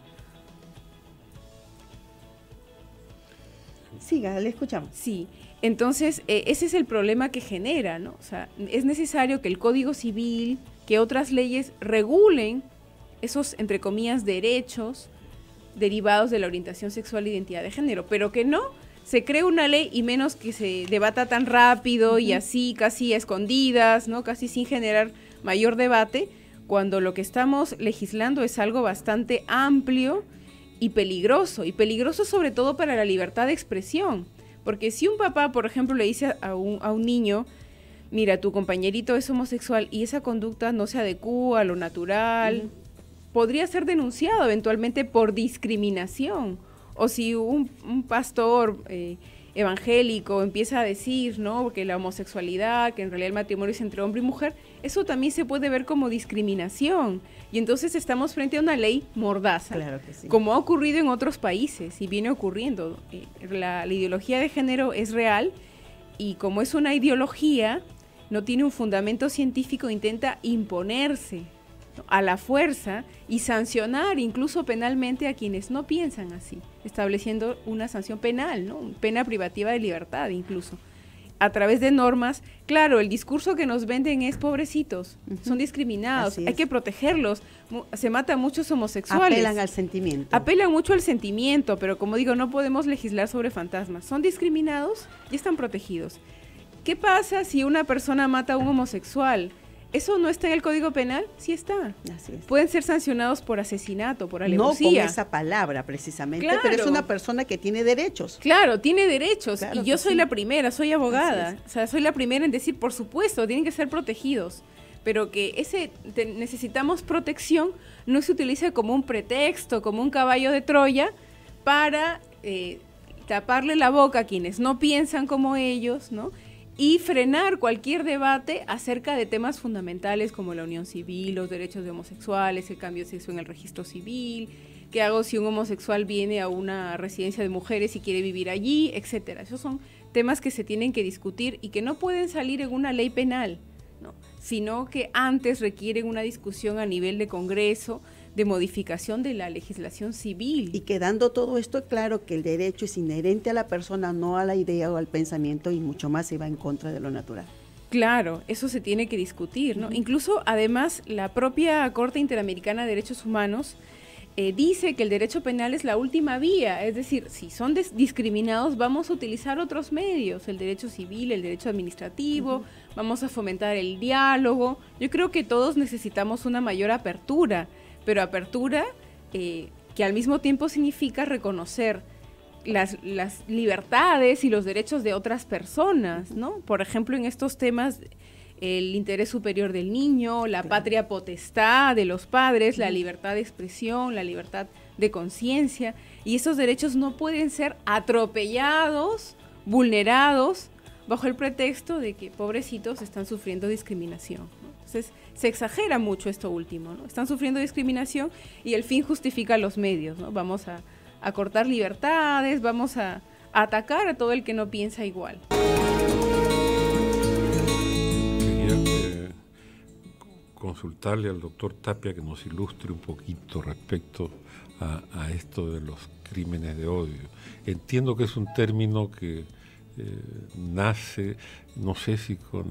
Siga, le escuchamos. Sí, entonces ese es el problema que genera, ¿no? O sea, es necesario que el Código Civil, que otras leyes regulen esos, entre comillas, derechos derivados de la orientación sexual e identidad de género, pero que no se cree una ley y menos que se debata tan rápido y así casi a escondidas, ¿no? Casi sin generar mayor debate, cuando lo que estamos legislando es algo bastante amplio y peligroso sobre todo para la libertad de expresión. Porque si un papá, por ejemplo, le dice a un niño, mira, tu compañerito es homosexual y esa conducta no se adecúa a lo natural, podría ser denunciado eventualmente por discriminación. O si un pastor evangélico empieza a decir, ¿no?, que la homosexualidad, que en realidad el matrimonio es entre hombre y mujer, eso también se puede ver como discriminación. Y entonces estamos frente a una ley mordaza, claro que sí, como ha ocurrido en otros países y viene ocurriendo. La ideología de género es real y como es una ideología, no tiene un fundamento científico, intenta imponerse, ¿no?, a la fuerza y sancionar incluso penalmente a quienes no piensan así, estableciendo una sanción penal, ¿no?, pena privativa de libertad incluso, a través de normas. Claro, el discurso que nos venden es pobrecitos, son discriminados, hay que protegerlos, se matan muchos homosexuales. Apelan al sentimiento. Apelan mucho al sentimiento, pero como digo, no podemos legislar sobre fantasmas. Son discriminados y están protegidos. ¿Qué pasa si una persona mata a un homosexual? ¿Eso no está en el Código Penal? Sí está. Así es. Pueden ser sancionados por asesinato, por alevosía. No con esa palabra precisamente, claro, pero es una persona que tiene derechos. Claro, tiene derechos. Claro, y yo soy la primera, soy abogada. Es. O sea, soy la primera en decir, por supuesto, tienen que ser protegidos. Pero que necesitamos protección no se utilice como un pretexto, como un caballo de Troya para taparle la boca a quienes no piensan como ellos, ¿no?, y frenar cualquier debate acerca de temas fundamentales como la unión civil, los derechos de homosexuales, el cambio de sexo en el registro civil, qué hago si un homosexual viene a una residencia de mujeres y quiere vivir allí, etcétera. Esos son temas que se tienen que discutir y que no pueden salir en una ley penal, ¿no?, sino que antes requieren una discusión a nivel de Congreso, de modificación de la legislación civil. Y quedando todo esto claro que el derecho es inherente a la persona, no a la idea o al pensamiento, y mucho más si va en contra de lo natural. Claro, eso se tiene que discutir, ¿no? Incluso, además, la propia Corte Interamericana de Derechos Humanos dice que el derecho penal es la última vía, es decir, si son discriminados vamos a utilizar otros medios, el derecho civil, el derecho administrativo, vamos a fomentar el diálogo. Yo creo que todos necesitamos una mayor apertura, pero apertura que al mismo tiempo significa reconocer las libertades y los derechos de otras personas, ¿no? Por ejemplo, en estos temas, el interés superior del niño, la patria potestad de los padres, la libertad de expresión, la libertad de conciencia, y esos derechos no pueden ser atropellados, vulnerados, bajo el pretexto de que pobrecitos están sufriendo discriminación, ¿no? Entonces, se exagera mucho esto último, ¿no? Están sufriendo discriminación y el fin justifica los medios, ¿no? Vamos a cortar libertades, vamos a atacar a todo el que no piensa igual. Quería consultarle al doctor Tapia que nos ilustre un poquito respecto a esto de los crímenes de odio. Entiendo que es un término que nace, no sé si con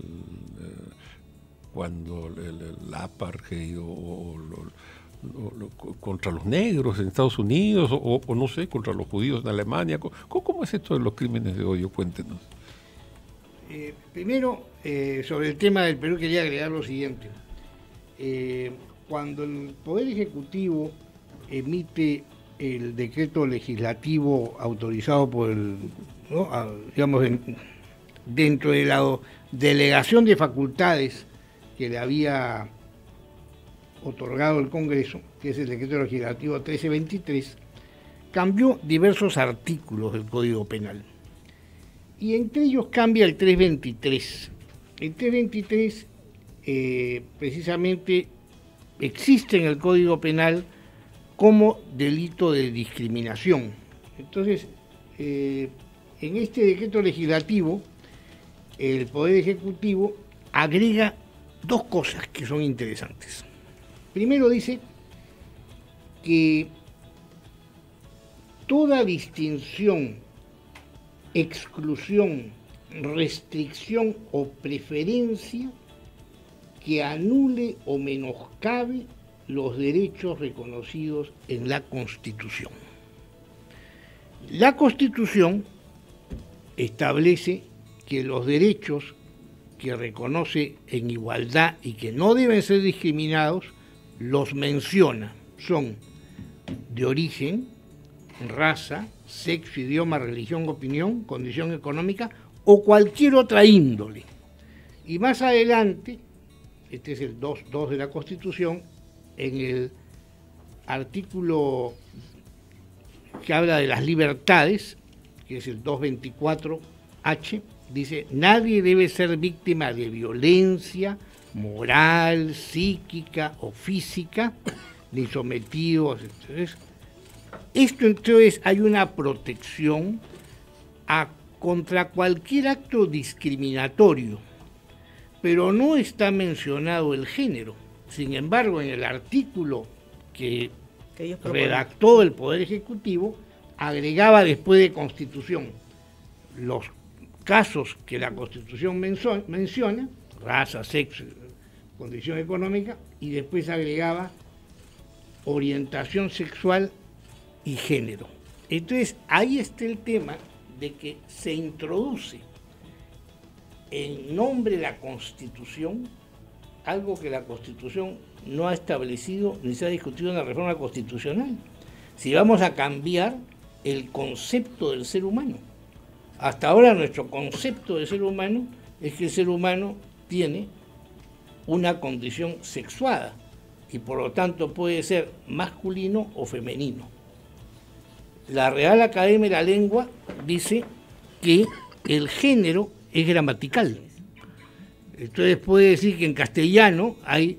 cuando el apartheid o contra los negros en Estados Unidos o no sé, contra los judíos en Alemania. ¿Cómo es esto de los crímenes de odio? Cuéntenos. Primero, sobre el tema del Perú quería agregar lo siguiente. Cuando el Poder Ejecutivo emite el decreto legislativo autorizado por el, ¿no?, digamos, dentro de la delegación de facultades que le había otorgado el Congreso, que es el decreto legislativo 1323, cambió diversos artículos del Código Penal. Y entre ellos cambia el 323. El 323 precisamente existe en el Código Penal como delito de discriminación. Entonces, en este decreto legislativo, el Poder Ejecutivo agrega dos cosas que son interesantes. Primero dice que toda distinción, exclusión, restricción o preferencia que anule o menoscabe los derechos reconocidos en la Constitución. La Constitución establece que los derechos que reconoce en igualdad y que no deben ser discriminados, los menciona. Son de origen, raza, sexo, idioma, religión, opinión, condición económica o cualquier otra índole. Y más adelante, este es el 2.2 de la Constitución, en el artículo que habla de las libertades, que es el 224H, dice: nadie debe ser víctima de violencia moral, psíquica o física, ni sometido. Entonces hay una protección contra cualquier acto discriminatorio, pero no está mencionado el género. Sin embargo, en el artículo que redactó el Poder Ejecutivo, agregaba después de Constitución los casos que la Constitución menciona, raza, sexo, condición económica, y después agregaba orientación sexual y género. Entonces, ahí está el tema de que se introduce en nombre de la Constitución algo que la Constitución no ha establecido ni se ha discutido en la reforma constitucional. Si vamos a cambiar el concepto del ser humano. Hasta ahora nuestro concepto de ser humano es que el ser humano tiene una condición sexuada y por lo tanto puede ser masculino o femenino. La Real Academia de la Lengua dice que el género es gramatical. Entonces puede decir que en castellano hay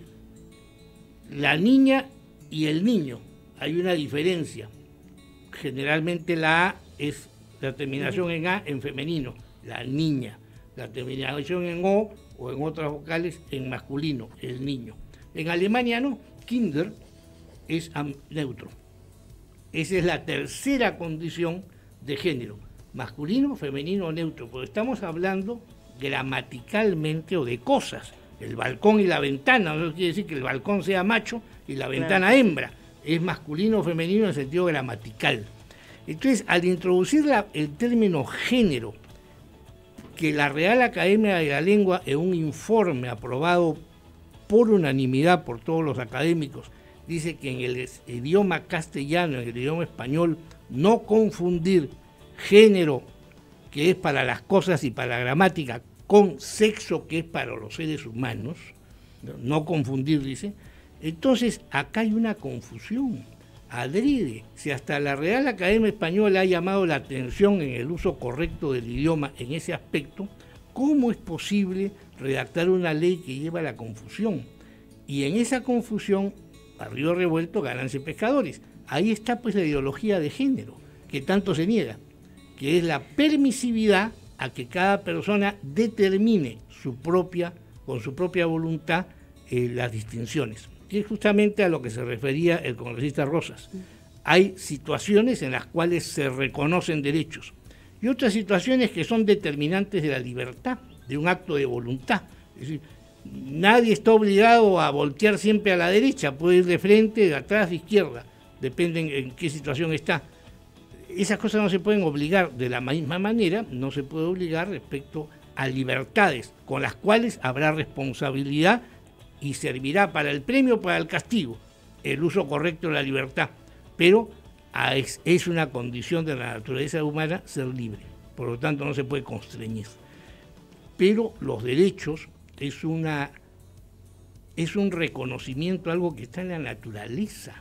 la niña y el niño, hay una diferencia. Generalmente la A es la terminación en A en femenino, la niña, la terminación en O en otras vocales en masculino, el niño. En Alemania no, Kinder es neutro. Esa es la tercera condición de género, masculino, femenino o neutro, porque estamos hablando gramaticalmente o de cosas. El balcón y la ventana, no quiere decir que el balcón sea macho y la ventana hembra, es masculino o femenino en el sentido gramatical. Entonces, al introducir el término género, que la Real Academia de la Lengua, en un informe aprobado por unanimidad por todos los académicos, dice que en el idioma castellano, en el idioma español, no confundir género, que es para las cosas y para la gramática, con sexo, que es para los seres humanos, no confundir, dice. Entonces, acá hay una confusión, adrede. Si hasta la Real Academia Española ha llamado la atención en el uso correcto del idioma en ese aspecto, ¿cómo es posible redactar una ley que lleva a la confusión? Y en esa confusión, a río revuelto, ganancia pescadores. Ahí está pues la ideología de género, que tanto se niega, que es la permisividad a que cada persona determine con su propia voluntad las distinciones. Y es justamente a lo que se refería el congresista Rosas. Hay situaciones en las cuales se reconocen derechos y otras situaciones que son determinantes de la libertad, de un acto de voluntad. Es decir, nadie está obligado a voltear siempre a la derecha, puede ir de frente, de atrás, de izquierda, depende en qué situación está. Esas cosas no se pueden obligar de la misma manera, no se puede obligar respecto a libertades con las cuales habrá responsabilidad y servirá para el premio o para el castigo, el uso correcto de la libertad. Pero es una condición de la naturaleza humana ser libre, por lo tanto no se puede constreñir. Pero los derechos es un reconocimiento, algo que está en la naturaleza.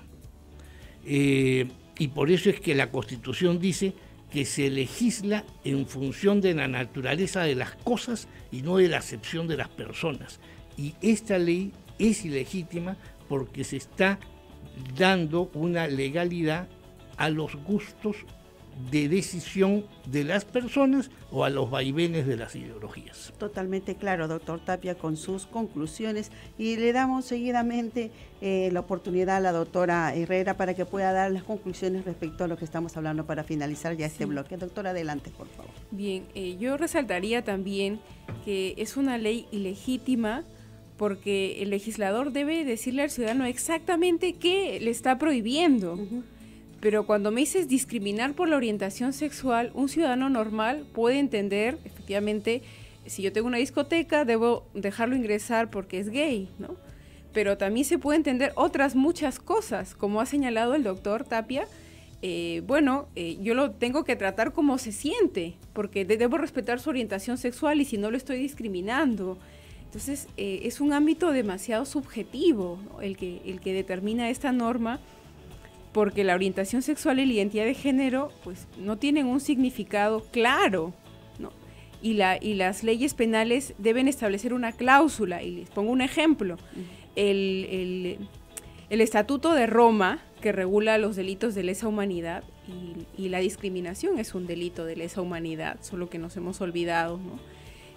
Y por eso es que la Constitución dice que se legisla en función de la naturaleza de las cosas y no de la acepción de las personas. Y esta ley es ilegítima porque se está dando una legalidad a los gustos de decisión de las personas o a los vaivenes de las ideologías. Totalmente claro, doctor Tapia, con sus conclusiones, y le damos seguidamente la oportunidad a la doctora Herrera para que pueda dar las conclusiones respecto a lo que estamos hablando para finalizar ya este bloque. Doctora, adelante, por favor. Bien, yo resaltaría también que es una ley ilegítima porque el legislador debe decirle al ciudadano exactamente qué le está prohibiendo. Pero cuando me dices discriminar por la orientación sexual, un ciudadano normal puede entender, efectivamente, si yo tengo una discoteca, debo dejarlo ingresar porque es gay, ¿no? Pero también se puede entender otras muchas cosas, como ha señalado el doctor Tapia. Yo lo tengo que tratar como se siente, porque debo respetar su orientación sexual y si no lo estoy discriminando. Entonces, es un ámbito demasiado subjetivo, ¿no? el que determina esta norma, porque la orientación sexual y la identidad de género pues no tienen un significado claro, ¿no? Y las leyes penales deben establecer una cláusula, y les pongo un ejemplo. El Estatuto de Roma, que regula los delitos de lesa humanidad, y la discriminación es un delito de lesa humanidad, solo que nos hemos olvidado, ¿no?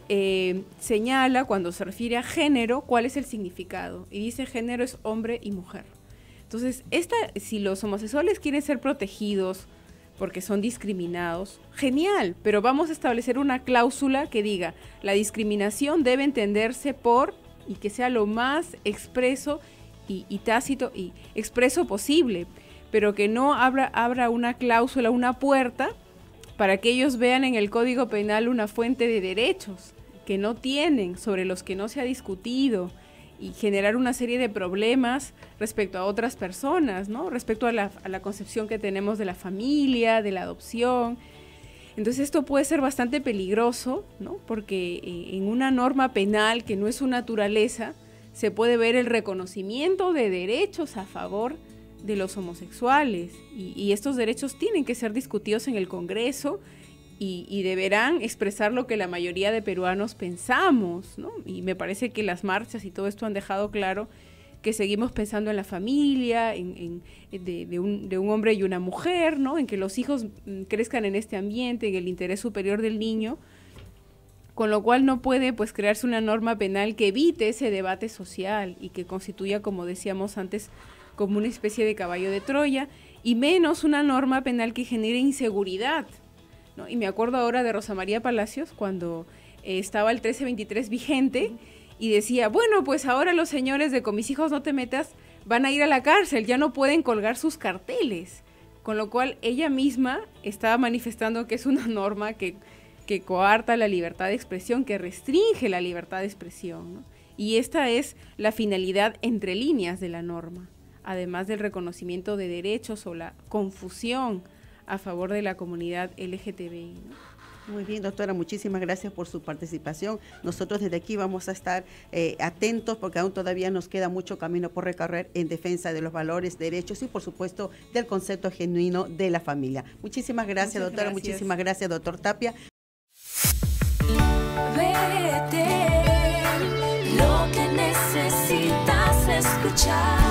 señala, cuando se refiere a género, cuál es el significado. Y dice género es hombre y mujer. Entonces, si los homosexuales quieren ser protegidos porque son discriminados, genial, pero vamos a establecer una cláusula que diga, la discriminación debe entenderse por, y que sea lo más expreso y tácito y expreso posible, pero que no abra una cláusula, una puerta, para que ellos vean en el Código Penal una fuente de derechos que no tienen, sobre los que no se ha discutido, y generar una serie de problemas respecto a otras personas, ¿no? Respecto a la concepción que tenemos de la familia, de la adopción. Entonces esto puede ser bastante peligroso, ¿no? Porque en una norma penal que no es su naturaleza, se puede ver el reconocimiento de derechos a favor de los homosexuales, y estos derechos tienen que ser discutidos en el Congreso, y deberán expresar lo que la mayoría de peruanos pensamos, ¿no? Y me parece que las marchas y todo esto han dejado claro que seguimos pensando en la familia, de un hombre y una mujer, ¿no? En que los hijos crezcan en este ambiente, en el interés superior del niño, con lo cual no puede, pues, crearse una norma penal que evite ese debate social y que constituya, como decíamos antes, como una especie de caballo de Troya, y menos una norma penal que genere inseguridad, ¿no? Y me acuerdo ahora de Rosa María Palacios, cuando estaba el 1323 vigente, y decía, bueno, pues ahora los señores de Con mis hijos no te metas van a ir a la cárcel, ya no pueden colgar sus carteles, con lo cual ella misma estaba manifestando que es una norma que coarta la libertad de expresión, que restringe la libertad de expresión, ¿no? Y esta es la finalidad entre líneas de la norma, además del reconocimiento de derechos o la confusión a favor de la comunidad LGTBI, ¿no? Muy bien, doctora, muchísimas gracias por su participación. Nosotros desde aquí vamos a estar atentos, porque aún todavía nos queda mucho camino por recorrer en defensa de los valores, derechos y, por supuesto, del concepto genuino de la familia. Muchísimas gracias, doctora. Gracias. Muchísimas gracias, doctor Tapia. Vete, lo que necesitas escuchar.